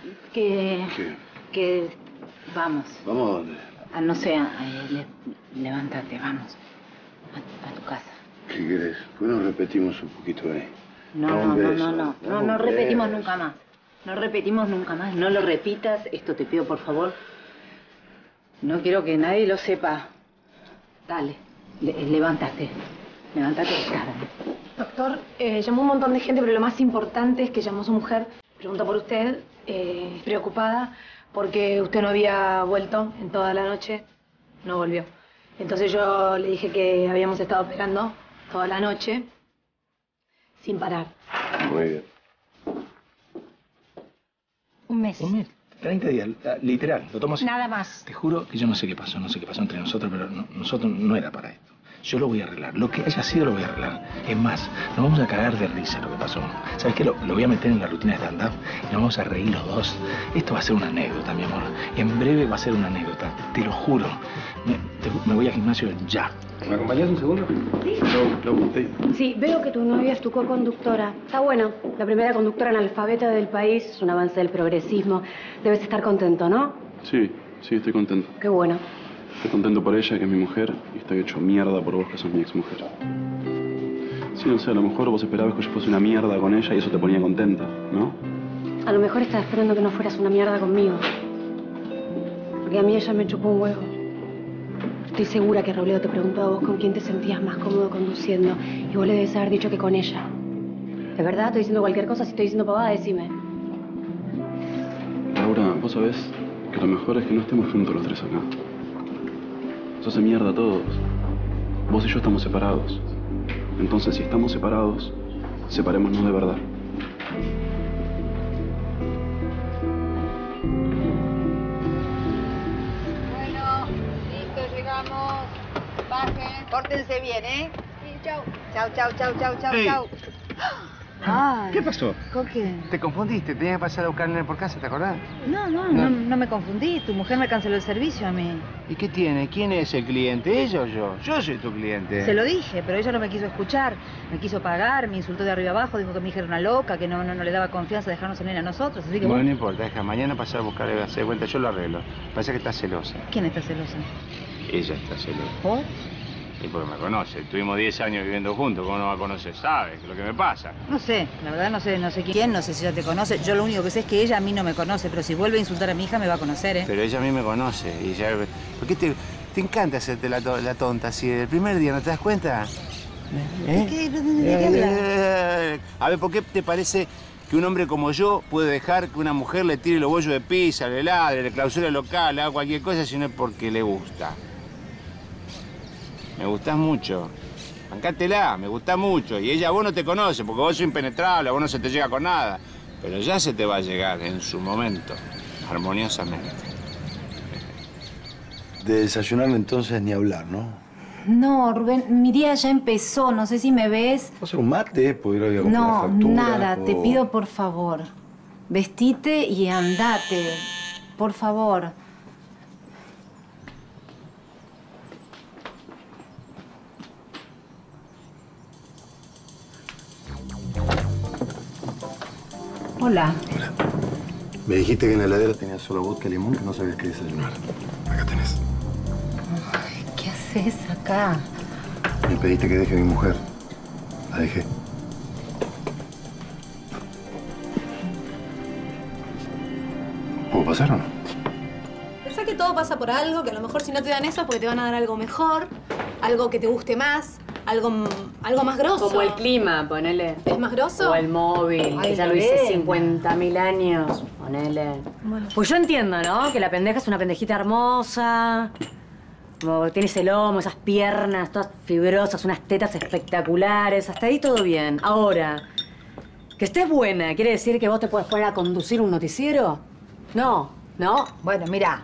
A: Que vamos.
I: ¿Vamos a dónde?
A: No sé, levántate, vamos. A tu casa.
I: ¿Qué querés? ¿Por qué no repetimos un poquito ahí?
A: No repetimos nunca más. No repetimos nunca más. No lo repitas. Esto te pido, por favor. No quiero que nadie lo sepa. Dale, levántate. Levántate.
E: Doctor, llamó un montón de gente, pero lo más importante es que llamó a su mujer. Pregunta por usted, preocupada, porque usted no había vuelto en toda la noche. No volvió. Entonces yo le dije que habíamos estado esperando toda la noche, sin parar.
F: Muy bien.
M: Un mes.
H: 30 días, literal, lo tomo así.
M: Nada más.
H: Te juro que yo no sé qué pasó entre nosotros, pero nosotros no era para esto. Yo lo voy a arreglar. Lo que haya sido lo voy a arreglar. Es más, nos vamos a cagar de risa lo que pasó. ¿Sabes qué? Lo voy a meter en la rutina de stand-up y nos vamos a reír los dos. Esto va a ser una anécdota, mi amor. En breve va a ser una anécdota. Te lo juro. Me voy al gimnasio ya.
F: ¿Me acompañás un segundo? Sí.
R: Sí, veo que tu novia es tu co-conductora. Está bueno. La primera conductora analfabeta del país. Es un avance del progresismo. Debes estar contento, ¿no?
I: Sí, estoy contento.
R: Qué bueno.
I: Estoy contento por ella, que es mi mujer, y estoy hecho mierda por vos, que sos mi exmujer. Sí, no sé, a lo mejor vos esperabas que yo fuese una mierda con ella y eso te ponía contenta, ¿no?
R: A lo mejor estaba esperando que no fueras una mierda conmigo. Porque a mí ella me chupó un huevo. Estoy segura que Robledo te preguntó a vos con quién te sentías más cómodo conduciendo. Y vos le debes haber dicho que con ella. ¿De verdad? ¿Estoy diciendo cualquier cosa? Si estoy diciendo pavada, decime.
I: Laura, vos sabés que lo mejor es que no estemos juntos los tres acá. Nos hace mierda a todos. Vos y yo estamos separados. Entonces, si estamos separados, separémonos de verdad.
A: Bueno, listo, llegamos. Bajen. Pórtense bien, ¿eh? Sí, chau. Chau, chau, chau, chau, chau,
U: Ey.
A: chau. Ay,
U: ¿Qué pasó?
A: ¿Con qué?
U: Te confundiste, tenías que pasar a buscar al nene por casa, ¿te acordás?
A: No me confundí. Tu mujer me canceló el servicio a mí.
U: ¿Y qué tiene? ¿Quién es el cliente? ¿Ella o yo? Yo soy tu cliente.
A: Se lo dije, pero ella no me quiso escuchar. Me quiso pagar, me insultó de arriba abajo, dijo que mi hija era una loca, que no le daba confianza dejarnos en él a nosotros. Así que
U: Bueno, no importa, deja. Mañana pasar a buscar a hacer cuenta, yo lo arreglo. Parece que está celosa.
A: ¿Quién está celosa?
U: Ella está celosa.
A: ¿Por?
U: Y porque me conoce. Estuvimos 10 años viviendo juntos. ¿Cómo no va a conocer? ¿Sabe lo que me pasa?
A: No sé, la verdad no sé quién, no sé si ella te conoce. Yo lo único que sé es que ella a mí no me conoce, pero si vuelve a insultar a mi hija me va a conocer, ¿eh?
U: Pero ella a mí me conoce. Y ya... ¿Por qué te encanta hacerte la tonta así? ¿El primer día no te das cuenta?
A: ¿De qué hablas?
U: A ver, ¿por qué te parece que un hombre como yo puede dejar que una mujer le tire los bollos de pizza, le ladre, le clausure el local, le haga cualquier cosa si no es porque le gusta? Me gustás mucho. Bancátela, me gustás mucho. Y ella a vos no te conoce, porque vos sos impenetrable, a vos no se te llega con nada. Pero ya se te va a llegar en su momento, armoniosamente.
V: De desayunar entonces ni hablar, ¿no?
M: No, Rubén, mi día ya empezó. No sé si me ves.
V: ¿Vos hacer un mate? ¿Puedo ir a comprar
M: No,
V: factura?
M: nada. Te pido por favor. Vestite y andate. Por favor. Hola.
V: Hola. Me dijiste que en la heladera tenías solo vodka y limón, que no sabías qué desayunar. Acá tenés.
M: Ay, ¿qué haces acá?
V: Me pediste que deje a mi mujer. La dejé. ¿Puedo pasar o no?
E: Pensá que todo pasa por algo, que a lo mejor si no te dan eso es porque te van a dar algo mejor, algo que te guste más, algo más grosso.
G: Como el clima, ponele.
E: ¿Es más grosso?
G: O el móvil,
E: Ay,
G: que ya lo hice
E: Lorena.
G: 50.000 años, ponele.
E: Bueno.
G: Pues yo entiendo, ¿no? Que la pendeja es una pendejita hermosa. Como tiene ese lomo, esas piernas todas fibrosas, unas tetas espectaculares. Hasta ahí todo bien. Ahora, que estés buena, ¿quiere decir que vos te puedes poner a conducir un noticiero? No, ¿no?
A: Bueno, mira,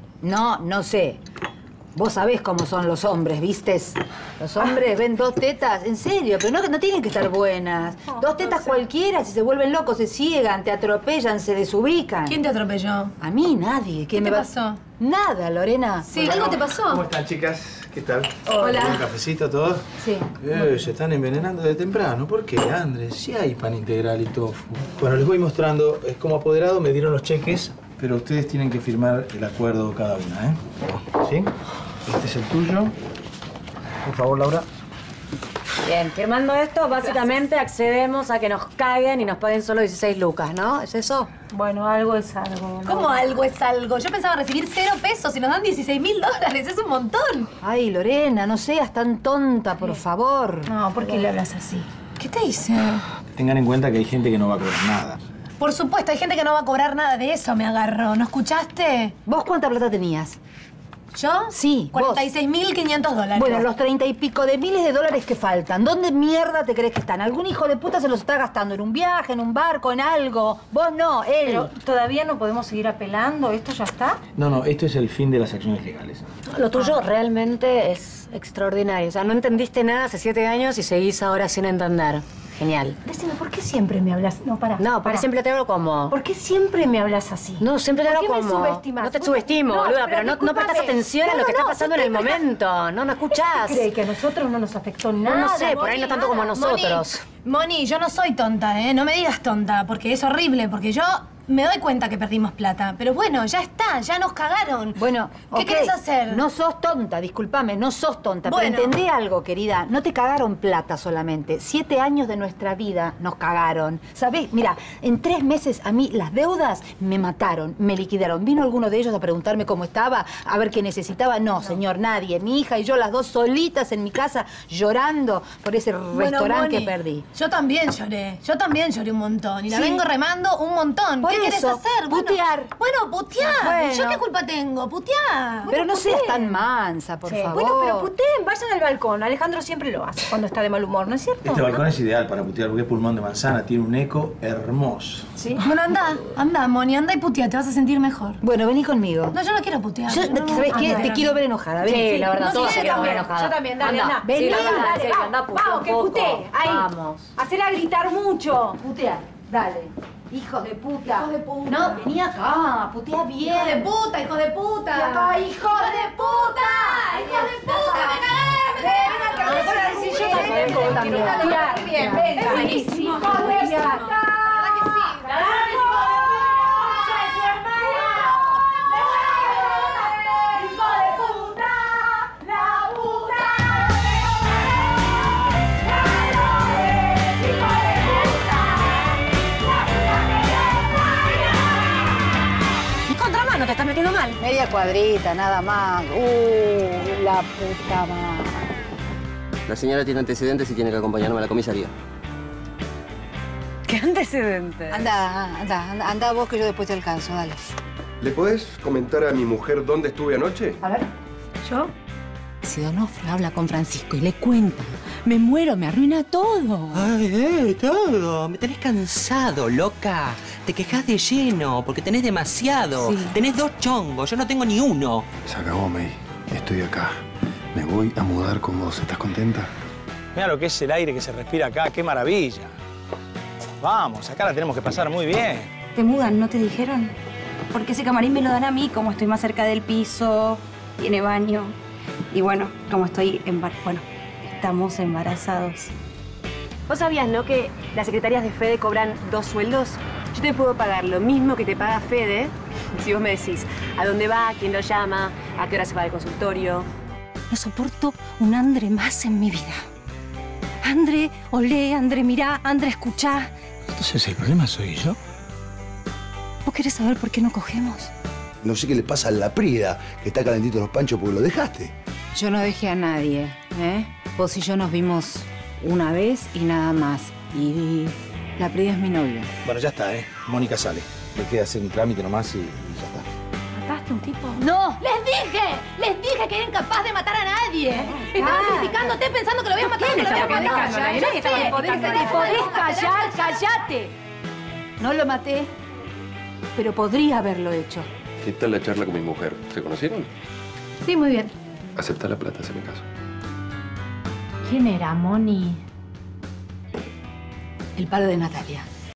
A: no sé. Vos sabés cómo son los hombres, ¿vistes? Los hombres ven dos tetas, en serio, pero no tienen que estar buenas. Dos tetas cualquiera, si se vuelven locos, se ciegan, te atropellan, se desubican.
E: ¿Quién te atropelló?
A: A mí nadie.
E: ¿Qué te pasó?
A: Nada, Lorena.
E: Sí, ¿algo te pasó?
H: ¿Cómo están, chicas? ¿Qué tal?
E: Hola.
H: ¿Un cafecito todos?
A: Sí.
H: Se están envenenando de temprano. ¿Por qué, Andrés? Sí hay pan integral y tofu. Bueno, les voy mostrando. Como apoderado me dieron los cheques, pero ustedes tienen que firmar el acuerdo cada una, ¿eh? ¿Sí? Este es el tuyo. Por favor, Laura.
G: Bien, firmando esto, básicamente accedemos a que nos caguen y nos paguen solo 16 lucas, ¿no? ¿Es eso?
E: Bueno, algo es algo. ¿Cómo algo es algo? Yo pensaba recibir 0 pesos y nos dan $16.000. Es un montón.
A: Ay, Lorena, no seas tan tonta, por favor.
E: No, ¿por qué le hablas así? ¿Qué te hice?
H: Tengan en cuenta que hay gente que no va a cobrar nada.
E: Por supuesto, hay gente que no va a cobrar nada de eso, me agarró. ¿No escuchaste?
A: ¿Vos cuánta plata tenías?
E: ¿Yo?
A: Sí,
E: $46.500.
A: Bueno, los 30 y pico de miles de dólares que faltan, ¿dónde mierda te crees que están? Algún hijo de puta se los está gastando en un viaje, en un barco, en algo. Vos no, él.
E: Pero todavía no podemos seguir apelando. ¿Esto ya está?
H: No, esto es el fin de las acciones legales.
G: Lo tuyo realmente es extraordinario. O sea, no entendiste nada hace 7 años y seguís ahora sin entender. Genial.
E: Decime, ¿por qué siempre me hablas? No, para.
G: No, porque siempre te hablo como...
E: ¿Por qué siempre me hablas así?
G: No, siempre te hablo
E: ¿Por qué me
G: como...
E: subestimas?
G: No te subestimo,
E: No,
G: boluda, pero no
E: discúlpame.
G: prestas atención a lo que está pasando en el momento. No escuchás.
E: ¿Qué crees? ¿Que a nosotros no nos afectó nada?
G: No sé, por ahí no tanto como a nosotros.
E: Moni, yo no soy tonta, ¿eh? No me digas tonta, porque es horrible, porque yo me doy cuenta que perdimos plata. Pero bueno, ya está, ya nos cagaron.
A: Bueno,
E: ¿qué querés hacer?
A: No sos tonta, discúlpame, no sos tonta.
E: Bueno.
A: Pero entendé algo, querida. No te cagaron plata solamente. 7 años de nuestra vida nos cagaron. ¿Sabés? Mira, en 3 meses a mí las deudas me mataron, me liquidaron. ¿Vino alguno de ellos a preguntarme cómo estaba, a ver qué necesitaba? No, señor, nadie. Mi hija y yo, las dos solitas en mi casa, llorando por ese restaurante
E: Moni,
A: que perdí.
E: Yo también lloré un montón. Y la
A: Sí.
E: vengo remando un montón.
A: Por
E: ¿qué querés hacer?
A: Putear.
E: Bueno, putear.
A: Bueno.
E: ¿Yo qué culpa tengo? Putear.
A: Pero no seas
E: puteen.
A: tan mansa, por favor.
E: Bueno, pero puteen, vayan al balcón. Alejandro siempre lo hace cuando está de mal humor, ¿no es cierto?
H: Este balcón es ideal para putear porque es pulmón de manzana, tiene un eco hermoso.
E: Sí. Bueno, anda, Moni, anda y putea, te vas a sentir mejor.
A: Bueno, vení conmigo.
E: No, yo no quiero putear.
A: ¿Sabes qué? Te quiero ver enojada. Vení.
G: Sí, la verdad, todos
E: yo
G: queremos ver
E: también,
G: enojada.
E: yo también, dale,
G: Anda.
E: anda.
G: Vení,
E: Sí,
G: dale,
E: dale,
G: anda, putea
E: vamos,
G: un
E: que
G: poco.
E: putee. Ahí.
G: Vamos.
E: Hacela gritar mucho. Putea, dale. Hijo de puta. Hijo de puta.
A: No, vení acá, putea bien.
E: Hijo de puta, hijo de puta.
A: Y acá, hijo
E: de puta. Hijo de puta, me cagué, Bien, venga.
A: Buenísimo.
E: Hijo de puta.
G: No te estás metiendo mal.
A: Media cuadrita, nada más. La puta madre.
J: La señora tiene antecedentes y tiene que acompañarme a la comisaría.
G: ¿Qué antecedentes?
A: Anda vos que yo después te alcanzo, dale.
F: ¿Le podés comentar a mi mujer dónde estuve anoche?
A: A ver.
K: ¿Yo? Si Donofrio habla con Francisco y le cuenta, me muero, me arruina todo.
O: Ay, todo. Me tenés cansado, loca. Te quejas de lleno porque tenés demasiado.
K: Sí.
O: Tenés 2 chongos, yo no tengo ni uno.
N: Se acabó, May. Estoy acá. Me voy a mudar con vos. ¿Estás contenta?
H: Mira lo que es el aire que se respira acá, qué maravilla. Vamos, acá la tenemos que pasar muy bien.
M: ¿Te mudan? ¿No te dijeron? Porque ese camarín me lo dan a mí, como estoy más cerca del piso, tiene baño. Y bueno, como estoy estamos embarazados.
G: ¿Vos sabías, no, que las secretarias de Fede cobran 2 sueldos? Yo te puedo pagar lo mismo que te paga Fede si vos me decís a dónde va, quién lo llama, a qué hora se va al consultorio.
M: No soporto un Andre más en mi vida. Andre, olé, Andre, mirá, Andre, escuchá.
H: Entonces, ¿el problema soy yo?
M: ¿Vos querés saber por qué no cogemos?
N: No sé qué le pasa a la Prida, que está calentito los panchos porque lo dejaste.
A: Yo no dejé a nadie, ¿eh? Vos y yo nos vimos una vez y nada más. Y la Prida es mi novia.
H: Bueno, ya está, ¿eh? Mónica sale. Le queda hacer un trámite nomás y ya está.
E: ¿Mataste a un tipo?
A: ¡No!
E: Les dije que era incapaz de matar a nadie. Estaban criticándote pensando que lo habías matado.
A: ¿Quién estaba criticando?
E: Nadie estaba criticando.
A: ¿Te podés callar? ¡Cállate! No lo maté, pero podría haberlo hecho.
F: ¿Qué tal la charla con mi mujer? ¿Se conocieron?
E: Sí, muy bien.
F: Acepta la plata, hazme caso.
K: ¿Quién era, Moni?
A: El padre de Natalia.